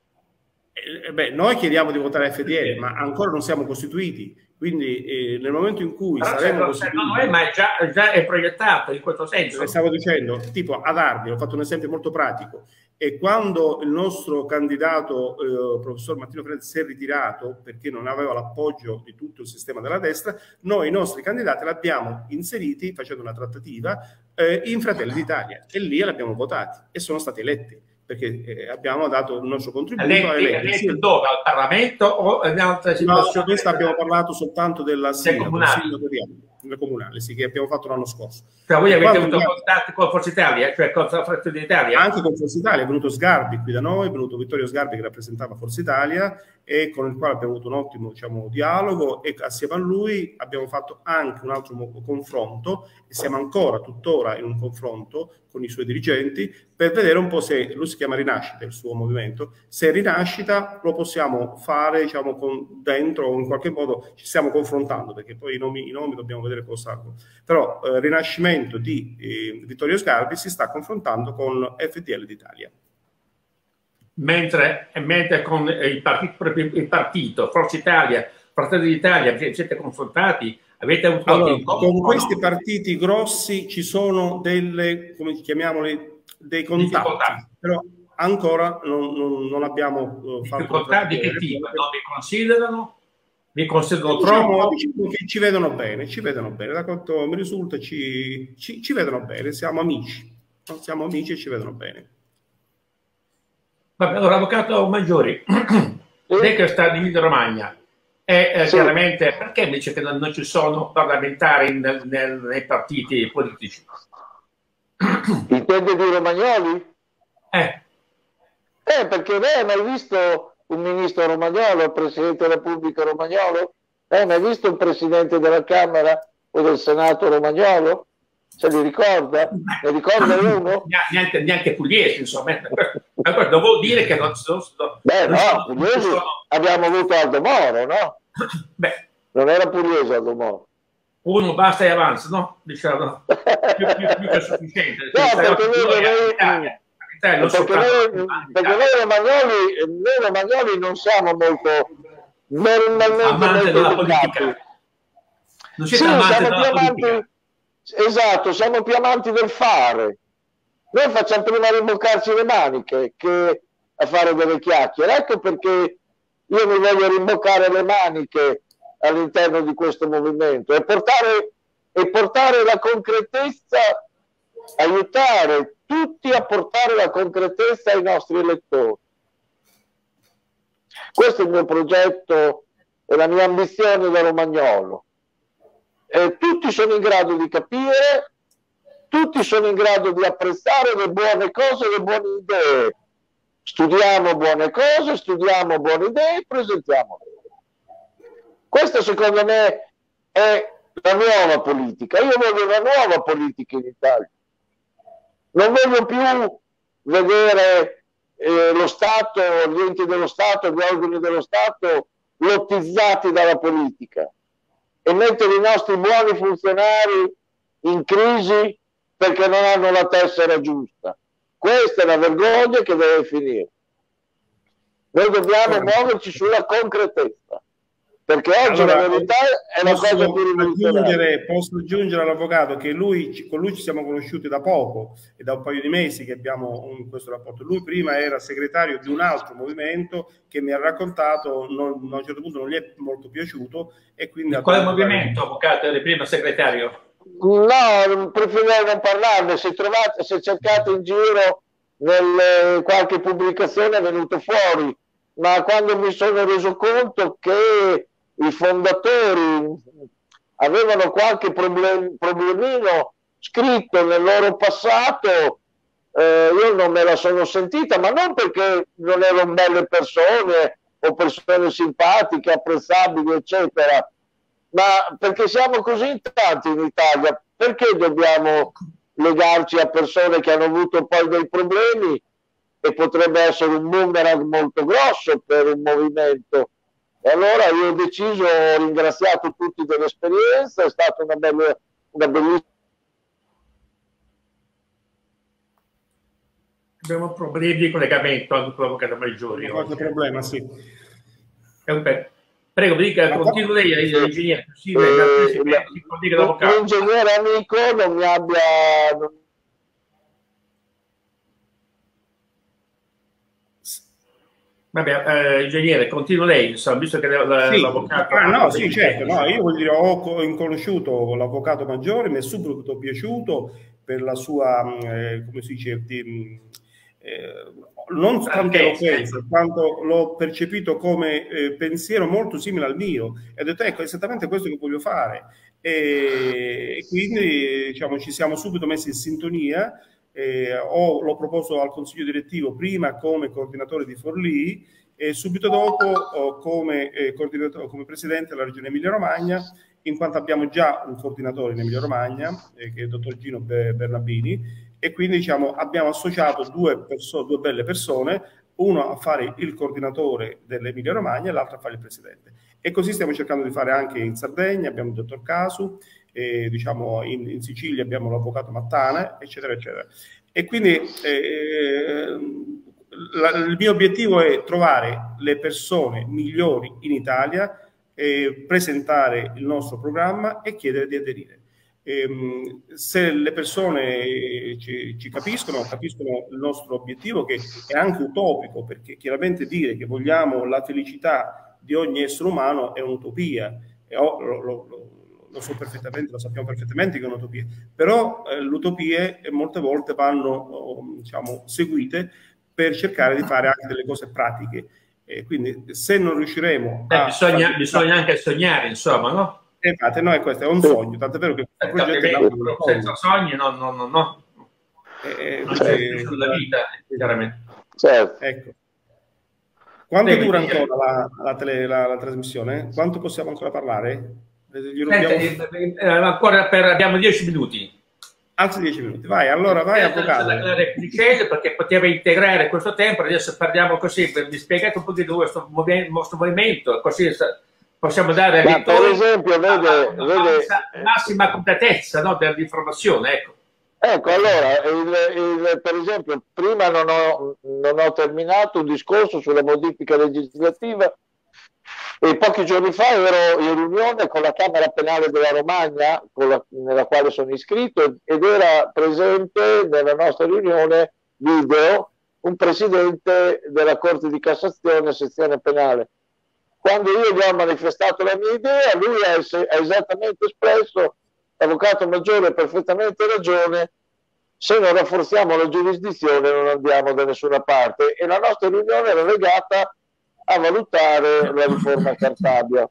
Eh, beh, noi chiediamo di votare F D L, ma ancora non siamo costituiti. Quindi eh, nel momento in cui però saremo costituiti... No, è, ma è già, già è proiettato in questo senso. Le stavo dicendo, tipo ad Arbi, ho fatto un esempio molto pratico, e quando il nostro candidato, eh, professor Martino Frenzi, si è ritirato perché non aveva l'appoggio di tutto il sistema della destra, noi i nostri candidati li abbiamo inseriti, facendo una trattativa, eh, in Fratelli d'Italia, e lì li abbiamo votati e sono stati eletti, perché eh, abbiamo dato il nostro contributo. Eletti, eletti dove? Al Parlamento o in altre situazioni? No, questo abbiamo parlato soltanto della Sindaco, comunale. Della comunale, sì, che abbiamo fatto l'anno scorso. Cioè voi avete avuto contatti con Forza Italia, cioè con Forza Italia? Anche con Forza Italia, è venuto Sgarbi qui da noi, è venuto Vittorio Sgarbi che rappresentava Forza Italia e con il quale abbiamo avuto un ottimo, diciamo, dialogo, e assieme a lui abbiamo fatto anche un altro confronto e siamo ancora tuttora in un confronto con i suoi dirigenti per vedere un po' se, lui si chiama Rinascita il suo movimento, se Rinascita lo possiamo fare, diciamo, con, dentro o in qualche modo ci stiamo confrontando, perché poi i nomi, i nomi dobbiamo vedere cosa. Però eh, Rinascimento di eh, Vittorio Sgarbi si sta confrontando con F D L d'Italia. Mentre, mentre con il partito, il partito Forza Italia, Fratelli d'Italia, siete confrontati? Avete avuto allora, incontro, con questi no? partiti grossi ci sono delle, come chiamiamoli, dei contatti, però ancora non, non, non abbiamo uh, fatto contatti di che tipo? Non vi considerano? Vi considerano diciamo, troppo? Diciamo che ci vedono bene, ci vedono bene, da quanto mi risulta ci, ci, ci vedono bene, siamo amici, siamo amici e ci vedono bene. Vabbè, allora, avvocato Maggiori, lei che sta in Emilia Romagna, e eh, sì. chiaramente perché dice che non, non ci sono parlamentari nel, nel, nei partiti politici? Intende di Romagnoli? Eh. Eh, perché lei ha mai visto un ministro romagnolo, il Presidente della Repubblica romagnolo? Lei ha mai visto un Presidente della Camera o del Senato romagnolo? Se li ricorda? Ne ricorda uno? Neanche, neanche Pugliese, insomma. Ma questo vuol dire che non sono... Beh, no, sono, Pugliese sono... abbiamo avuto Aldo Moro, no? Beh. Non era Pugliese Aldo Moro. Uno basta e avanza, no? Diciamo, più, più, più che sufficiente. No, perché noi, noi, perché noi, perché noi romagnoli, noi romagnoli non siamo molto normalmente amante della politica. Non siete sì, amante siamo della più politica. Amanti, esatto, siamo più amanti del fare. Noi facciamo prima rimboccarci le maniche che a fare delle chiacchiere. Ecco perché io mi voglio rimboccare le maniche all'interno di questo movimento e portare, e portare la concretezza, aiutare tutti a portare la concretezza ai nostri elettori. Questo è il mio progetto e la mia ambizione da romagnolo. E tutti sono in grado di capire, tutti sono in grado di apprezzare le buone cose, le buone idee. Studiamo buone cose, studiamo buone idee e presentiamole. Questa secondo me è la nuova politica. Io voglio una nuova politica in Italia. Non voglio più vedere eh, lo Stato, gli enti dello Stato, gli organi dello Stato lottizzati dalla politica e mettere i nostri buoni funzionari in crisi perché non hanno la tessera giusta. Questa è una vergogna che deve finire. Noi dobbiamo muoverci sulla concretezza. Perché oggi allora, la verità è la cosa più rivoluzionaria. Posso aggiungere all'avvocato che lui, con lui ci siamo conosciuti da poco, e da un paio di mesi che abbiamo un, questo rapporto. Lui prima era segretario di un altro movimento che mi ha raccontato, non, a un certo punto non gli è molto piaciuto. E quindi di quale movimento, avvocato, era prima segretario? No, preferirei non parlarne. Se trovate, se cercate in giro nel, qualche pubblicazione è venuto fuori, ma quando mi sono reso conto che i fondatori avevano qualche problem, problemino scritto nel loro passato, eh, io non me la sono sentita, ma non perché non erano belle persone o persone simpatiche, apprezzabili, eccetera, ma perché siamo così in tanti in Italia. Perché dobbiamo legarci a persone che hanno avuto poi dei problemi e potrebbe essere un boomerang molto grosso per un movimento? E allora io ho deciso, ho ringraziato tutti dell'esperienza, è stata una, bella, una bellissima Abbiamo problemi di collegamento anche con l'avvocato Maggiore. Qualche problema, sì. Prego, dica, continua lei, l'ingegnere. Sì, l'ingegnere amico non mi abbia... Vabbè, eh, ingegnere, continua lei, insomma, visto che l'avvocato... Sì. Ah, no, sì, certo, no, io voglio dire, ho conosciuto l'avvocato Maggiore, mi è subito piaciuto per la sua, eh, come si dice, di, eh, non tanto eloquenza, quanto l'ho percepito come eh, pensiero molto simile al mio, e ho detto, ecco, è esattamente questo che voglio fare, e, e quindi, diciamo, ci siamo subito messi in sintonia. Eh, ho, l'ho proposto al consiglio direttivo prima come coordinatore di Forlì e subito dopo oh, come, eh, coordinatore, come presidente della regione Emilia Romagna, in quanto abbiamo già un coordinatore in Emilia Romagna, eh, che è il dottor Gino Bernabini, e quindi diciamo, abbiamo associato due, perso- due belle persone, uno a fare il coordinatore dell'Emilia Romagna e l'altro a fare il presidente. E così stiamo cercando di fare anche in Sardegna, abbiamo il dottor Casu, eh, diciamo in, in Sicilia abbiamo l'avvocato Mattane, eccetera, eccetera. E quindi eh, la, il mio obiettivo è trovare le persone migliori in Italia, eh, presentare il nostro programma e chiedere di aderire. Eh, se le persone ci, ci capiscono, capiscono il nostro obiettivo, che è anche utopico, perché chiaramente dire che vogliamo la felicità di ogni essere umano è un'utopia, e ho, lo, lo, lo so perfettamente, lo sappiamo perfettamente che è un'utopia, però eh, le utopie molte volte vanno oh, diciamo, seguite per cercare di fare anche delle cose pratiche, e quindi se non riusciremo Beh, a bisogna, fare... bisogna anche sognare, insomma, no? Infatti, no, è questo è un sogno, tant'è vero che il progetto è un senza sogni no, no, no, no. Eh, non c'è più sulla vita, chiaramente. Certo. Ecco. Quanto Devi dura dire. ancora la, la, tele, la, la trasmissione? Quanto possiamo ancora parlare? Gli rubiamo... Senta, eh, ancora per, abbiamo dieci minuti. Altri dieci minuti, vai, allora vai avvocato. La replicese perché poteva integrare questo tempo, adesso parliamo così, vi spiegate un po' di questo movimento, così possiamo dare Ma per esempio, vede, una, vede... massima completezza, no, dell'informazione, ecco. Ecco, allora, il, il, per esempio, prima non ho, non ho terminato un discorso sulla modifica legislativa e pochi giorni fa ero in riunione con la Camera Penale della Romagna, con la, nella quale sono iscritto, ed era presente nella nostra riunione video un presidente della Corte di Cassazione, sezione penale. Quando io gli ho manifestato la mia idea, lui ha, ha esattamente espresso: l'avvocato Maggiore ha perfettamente ragione, se non rafforziamo la giurisdizione non andiamo da nessuna parte, e la nostra riunione era legata a valutare la riforma Cartabia.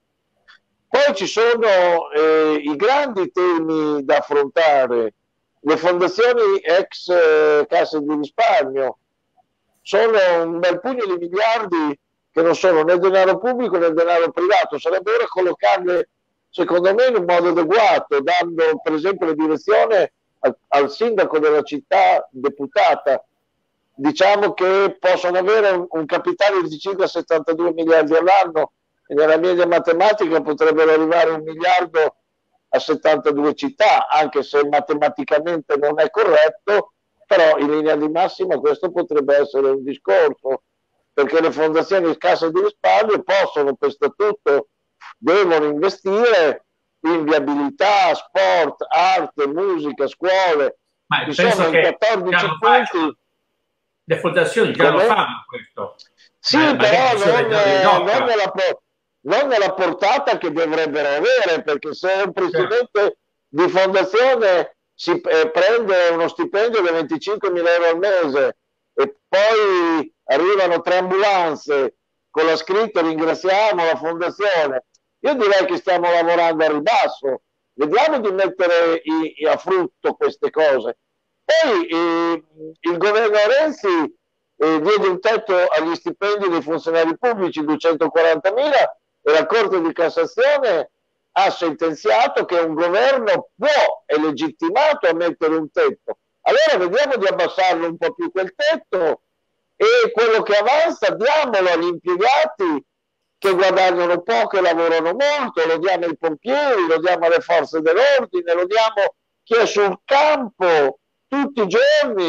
Poi ci sono eh, i grandi temi da affrontare. Le fondazioni ex eh, casse di risparmio sono un bel pugno di miliardi che non sono né denaro pubblico né denaro privato. Sarebbe ora collocarle, secondo me, in un modo adeguato, dando per esempio la direzione al, al sindaco della città deputata. Diciamo che possono avere un, un capitale di circa settantadue miliardi all'anno, e nella media matematica potrebbero arrivare un miliardo a settantadue città, anche se matematicamente non è corretto, però in linea di massima questo potrebbe essere un discorso, perché le fondazioni di cassa di risparmio possono per statuto, devono investire in viabilità, sport, arte, musica, scuole. Ma ci sono che quattordici punti. Le fondazioni già Come? lo fanno questo. Sì, ma, però ma non, non, nella, non nella portata che dovrebbero avere, perché se un presidente certo. di fondazione si eh, prende uno stipendio di venticinquemila euro al mese e poi arrivano tre ambulanze con la scritta ringraziamo la fondazione, io direi che stiamo lavorando a ribasso. Vediamo di mettere i, i, a frutto queste cose. Poi eh, il governo Renzi eh, diede un tetto agli stipendi dei funzionari pubblici, duecentoquarantamila, e la Corte di Cassazione ha sentenziato che un governo può, è legittimato a mettere un tetto. Allora vediamo di abbassarlo un po' più quel tetto, e quello che avanza diamolo agli impiegati che guadagnano poco e lavorano molto, lo diamo ai pompieri, lo diamo alle forze dell'ordine, lo diamo a chi è sul campo tutti i giorni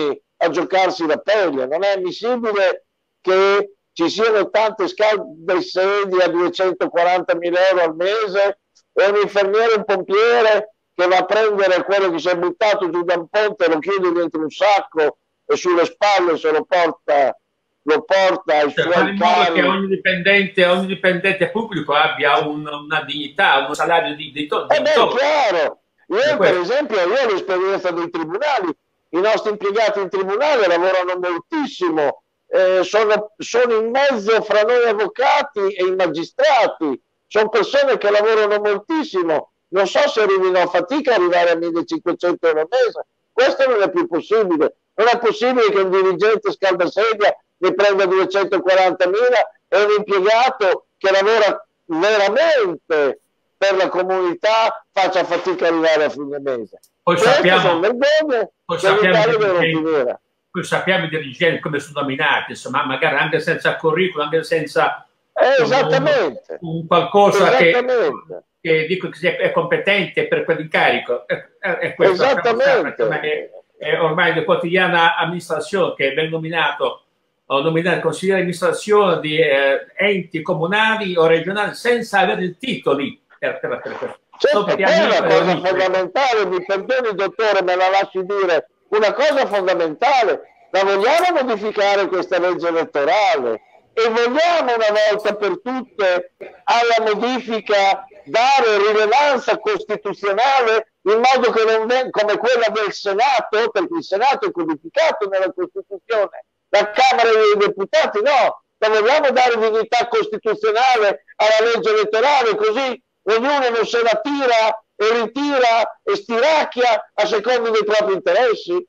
a giocarsi la pelle. Non è ammissibile che ci siano tante scalde sedie a duecentoquarantamila euro al mese e un infermiere, un pompiere che va a prendere quello che si è buttato giù da un ponte, lo chiude dentro un sacco e sulle spalle se lo porta, lo porta ai cioè, suoi cari. Che ogni dipendente, ogni dipendente pubblico abbia un, una dignità, uno salario di, di, di Eh beh, è chiaro. Io per esempio, io ho l'esperienza dei tribunali, i nostri impiegati in tribunale lavorano moltissimo, eh, sono, sono in mezzo fra noi avvocati e i magistrati, sono persone che lavorano moltissimo, non so se arrivino a fatica a arrivare a millecinquecento euro al mese, questo non è più possibile, non è possibile che un dirigente scaldasedia ne prenda duecentoquarantamila e un impiegato che lavora veramente per la comunità faccia fatica ad arrivare a fine mese. Poi sappiamo, sono vergogne poi che l'Italia deve finire. Poi sappiamo i dirigenti come sono nominati, insomma, magari anche senza curriculum, anche senza eh, esattamente. Un, un qualcosa esattamente. che, che dico che è competente per quell'incarico. È, è questo, esattamente. È, è ormai di quotidiana amministrazione che viene nominato o nominare consigliere di amministrazione di eh, enti comunali o regionali senza avere i titoli per, per, per questo. Certo, è una cosa fondamentale, mi perdoni dottore, me la lasci dire, una cosa fondamentale, la vogliamo modificare questa legge elettorale e vogliamo una volta per tutte alla modifica dare rilevanza costituzionale in modo che non venga come quella del Senato, perché il Senato è codificato nella Costituzione, la Camera dei Deputati no, ma vogliamo dare dignità costituzionale alla legge elettorale, così ognuno non se la tira e ritira e stiracchia a seconda dei propri interessi.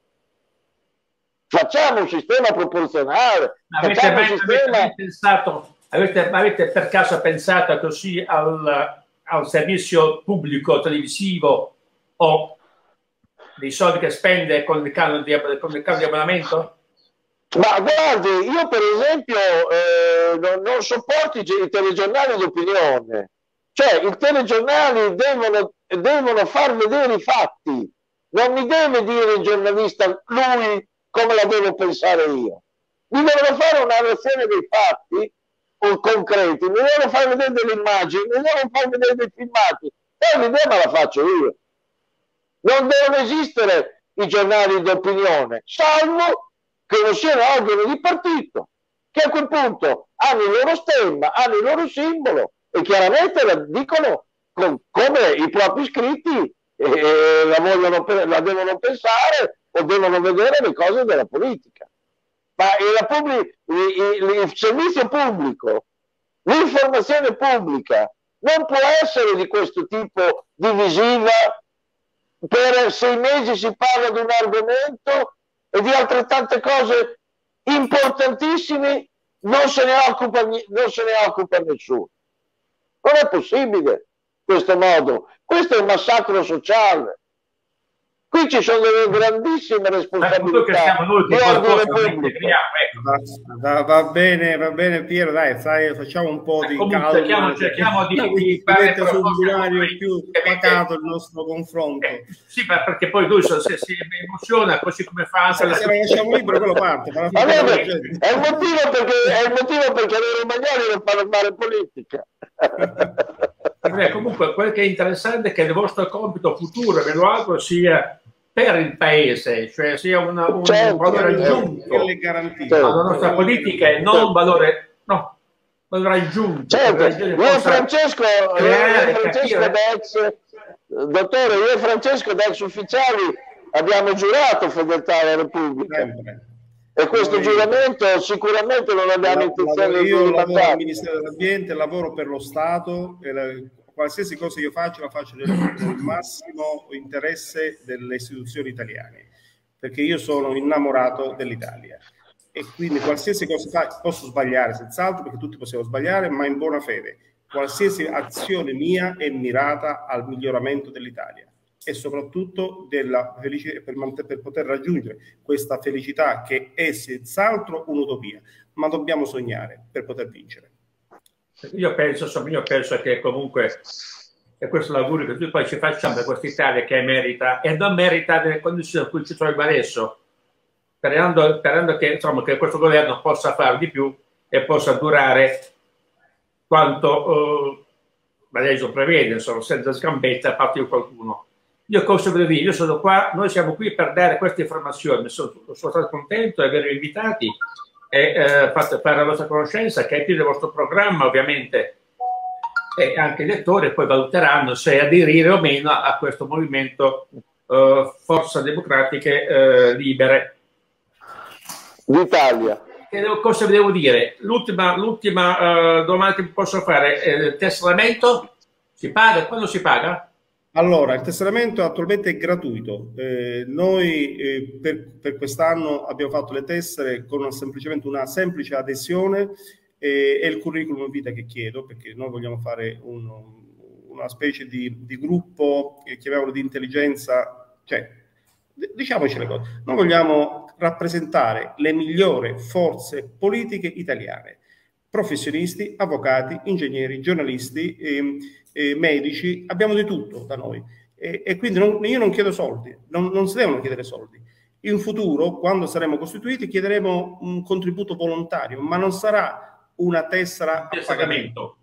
Facciamo un sistema proporzionale. Avete, mai, un sistema... avete, pensato, avete, avete per caso pensato così al, al servizio pubblico televisivo o dei soldi che spende con il canone di, con il canone di abbonamento? Ma guardi, io per esempio eh, non, non sopporto i telegiornali d'opinione. Cioè, i telegiornali devono, devono far vedere i fatti. Non mi deve dire il giornalista lui come la devo pensare io. Mi devono fare una narrazione dei fatti o concreti, mi devono far vedere delle immagini, mi devono far vedere dei filmati. Poi l'idea me la faccio io. Non devono esistere i giornali d'opinione, salvo che non siano organi di partito, che a quel punto hanno il loro stemma, hanno il loro simbolo, e chiaramente la dicono con, come i propri iscritti eh, la, vogliono, la devono pensare o devono vedere le cose della politica. Ma la pubblic, il, il, il servizio pubblico, l'informazione pubblica non può essere di questo tipo divisiva, per sei mesi si parla di un argomento e di altrettante cose importantissime non se ne occupa, non se ne occupa nessuno. Non è possibile questo modo. Questo è un massacro sociale. Qui ci sono delle grandissime responsabilità di ordine pubblico. Va, va bene, va bene Piero, dai, sai, facciamo un po' di Comunque, calma. Cerchiamo, cerchiamo di, di mettere sul binario più pacato il nostro confronto. Eh, sì, perché poi lui se, se si emoziona, così come fa... Se, se lo lasciamo libero, quello parte. Allora, è, il motivo perché, è il motivo perché i romagnoli non fanno fare politica. Beh, comunque, quel che è interessante è che il vostro compito futuro, ve lo auguro, sia per il paese, cioè sia una, un certo, valore aggiunto certo, alla nostra politica e non un valore, no, valore aggiunto. Certo, io e Francesco, io e Francesco Dex, dottore, io e Francesco Dex ufficiali abbiamo giurato fedeltà alla Repubblica. Sempre. E questo Noi, giuramento sicuramente non abbiamo intenzione di io lavoro al Ministero dell'Ambiente, lavoro per lo Stato e la, qualsiasi cosa io faccio la faccio nel, nel massimo interesse delle istituzioni italiane, perché io sono innamorato dell'Italia e quindi qualsiasi cosa faccio, posso sbagliare senz'altro, perché tutti possiamo sbagliare, ma in buona fede qualsiasi azione mia è mirata al miglioramento dell'Italia e soprattutto della felicità, per, per poter raggiungere questa felicità che è senz'altro un'utopia, ma dobbiamo sognare per poter vincere. Io penso, insomma, io penso che comunque è questo l'augurio che noi poi ci facciamo per questa Italia che merita e non merita nelle condizioni in cui ci troviamo adesso, sperando, sperando che, insomma, che questo governo possa fare di più e possa durare quanto eh, la legge prevede, insomma, senza sgambetta da parte di qualcuno. Io cosa voglio dire? Io sono qua, noi siamo qui per dare queste informazioni, sono, sono stato contento di avervi invitati e eh, fatto fare la vostra conoscenza, che è più del vostro programma, ovviamente, e anche i lettori poi valuteranno se aderire o meno a questo movimento eh, Forze Democratiche eh, Libere d'Italia. Cosa vi devo dire? L'ultima uh, domanda che posso fare, eh, il tesseramento si paga? Quando si paga? Allora, il tesseramento attualmente è gratuito. Eh, noi eh, per, per quest'anno abbiamo fatto le tessere con una, semplicemente una semplice adesione eh, e il curriculum vita che chiedo, perché noi vogliamo fare un, una specie di, di gruppo, che chiamiamolo di intelligenza, cioè, diciamoci le cose, noi vogliamo rappresentare le migliori forze politiche italiane, professionisti, avvocati, ingegneri, giornalisti, eh, eh, medici, abbiamo di tutto da noi e, e quindi non, io non chiedo soldi, non, non si devono chiedere soldi. In futuro, quando saremo costituiti, chiederemo un contributo volontario, ma non sarà una tessera a pagamento.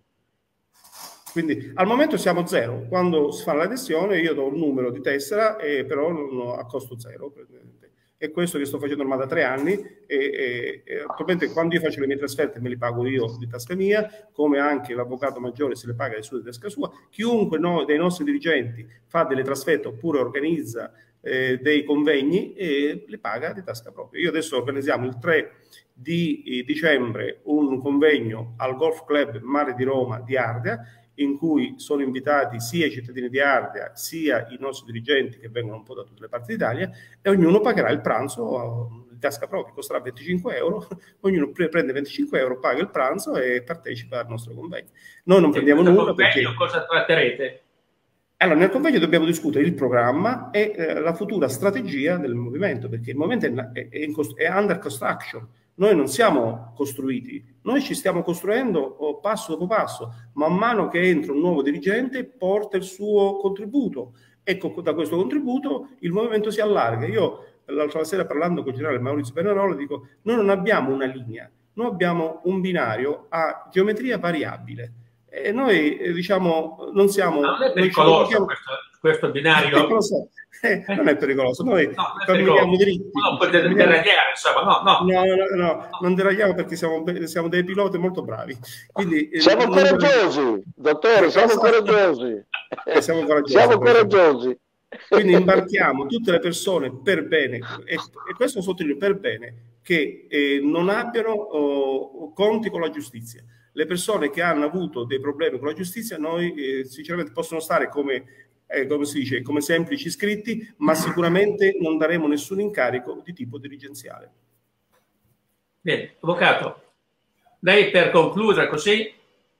Quindi al momento siamo zero, quando si fa l'adesione io do un numero di tessera, eh, però non, a costo zero. È questo che sto facendo ormai da tre anni e, e, e attualmente quando io faccio le mie trasferte me le pago io di tasca mia, come anche l'avvocato maggiore se le paga le sue di tasca sua. Chiunque no, dei nostri dirigenti fa delle trasferte oppure organizza eh, dei convegni e le paga di tasca propria. Io adesso organizziamo il tre di dicembre un convegno al Golf Club Mare di Roma di Ardea, in cui sono invitati sia i cittadini di Ardea sia i nostri dirigenti che vengono un po' da tutte le parti d'Italia e ognuno pagherà il pranzo di tasca propria, costerà venticinque euro, ognuno prende venticinque euro, paga il pranzo e partecipa al nostro convegno. Noi non e prendiamo nulla perché... Cosa tratterete? Allora, nel convegno dobbiamo discutere il programma e eh, la futura strategia del movimento, perché il movimento è, è, in, è under construction. Noi non siamo costruiti, noi ci stiamo costruendo passo dopo passo, man mano che entra un nuovo dirigente porta il suo contributo. Ecco, da questo contributo il movimento si allarga. Io l'altra sera parlando con il generale Maurizio Benarola dico, noi non abbiamo una linea, noi abbiamo un binario a geometria variabile e noi eh, diciamo non siamo... Ma non è pericoloso questo, questo binario? Non lo so. Eh, non è pericoloso, noi no, camminiamo diritti. No, puoi deragliare, insomma, no, no. No, no, no, no, non deragliamo perché siamo, siamo dei piloti molto bravi. Quindi, siamo coraggiosi, dottore, siamo coraggiosi. Eh, siamo coraggiosi. Siamo coraggiosi. Quindi imbarchiamo tutte le persone per bene, e, e questo sottolineo per bene, che eh, non abbiano oh, conti con la giustizia. Le persone che hanno avuto dei problemi con la giustizia, noi eh, sinceramente possono stare come... Eh, come si dice, come semplici iscritti, ma sicuramente non daremo nessun incarico di tipo dirigenziale. Bene, avvocato, lei per concludere così,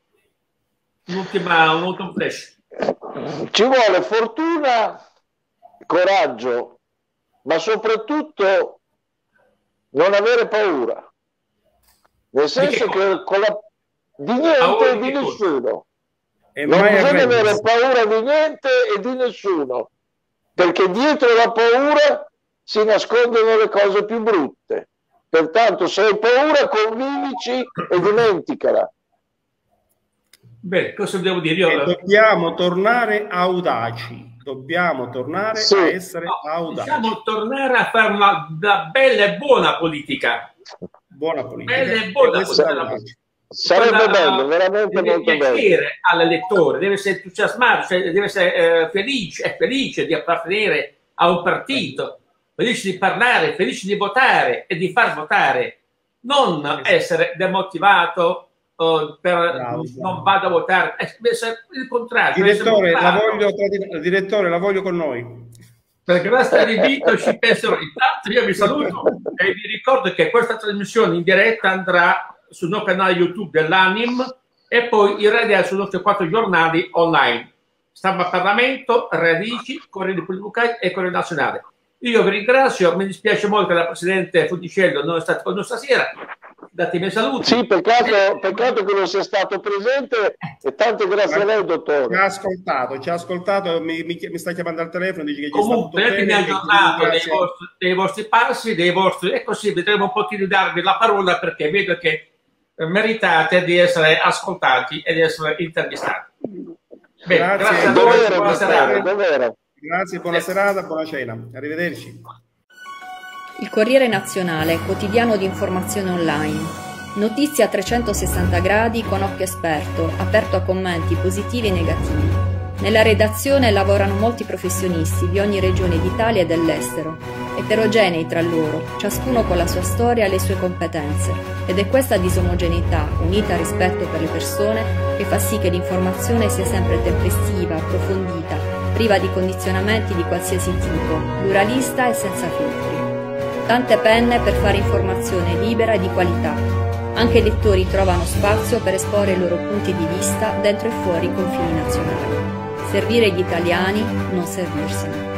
un'ultima, un ultimo flash. Ci vuole fortuna, coraggio, ma soprattutto non avere paura, nel senso che con la... di niente e di nessuno. E non bisogna avere paura di niente e di nessuno, perché dietro la paura si nascondono le cose più brutte. Pertanto se hai paura convivici e dimenticala. Beh, cosa devo dire? Io... E dobbiamo tornare audaci, dobbiamo tornare sì. a essere no, audaci. Dobbiamo tornare a fare una, una bella e buona politica. Buona politica. Bella e buona politica. Sarebbe bello, veramente deve molto bello. Deve piacere all'elettore, deve essere entusiasmato, cioè deve essere eh, felice, è felice di appartenere a un partito, felice di parlare, felice di votare e di far votare, non essere demotivato uh, per bravo, non vado a votare, è il contrario. Direttore la, voglio, direttore, la voglio con noi. Per grazie all'invito ci penserò. Intanto io vi saluto e vi ricordo che questa trasmissione in diretta andrà sul nostro canale YouTube dell'Anim e poi in radio sui nostri quattro giornali online. Stampa Parlamento, Radici, Corriere di Politica e Corriere Nazionale. Io vi ringrazio, mi dispiace molto che la Presidente Futicello non è stata con noi stasera, date i miei saluti. Sì, peccato, peccato che non sia stato presente e tante grazie a lei, dottore. Ci ha ascoltato, ci ha ascoltato, mi, mi, mi sta chiamando al telefono, dice che comunque gli mi ha aggiornato dei vostri, dei vostri passi, dei vostri, e così vedremo un pochino di darvi la parola, perché vedo che meritate di essere ascoltati e di essere intervistati. Bene, grazie, grazie a dov'era, voi, buona serata. dov'era. Grazie, buona serata, buona cena, arrivederci. Il Corriere Nazionale, quotidiano di informazione online. Notizie a trecentosessanta gradi con occhio esperto, aperto a commenti positivi e negativi. Nella redazione lavorano molti professionisti di ogni regione d'Italia e dell'estero, eterogenei tra loro, ciascuno con la sua storia e le sue competenze, ed è questa disomogeneità, unita al rispetto per le persone, che fa sì che l'informazione sia sempre tempestiva, approfondita, priva di condizionamenti di qualsiasi tipo, pluralista e senza filtri. Tante penne per fare informazione libera e di qualità. Anche i lettori trovano spazio per esporre i loro punti di vista dentro e fuori i confini nazionali. Servire gli italiani, non servirsene.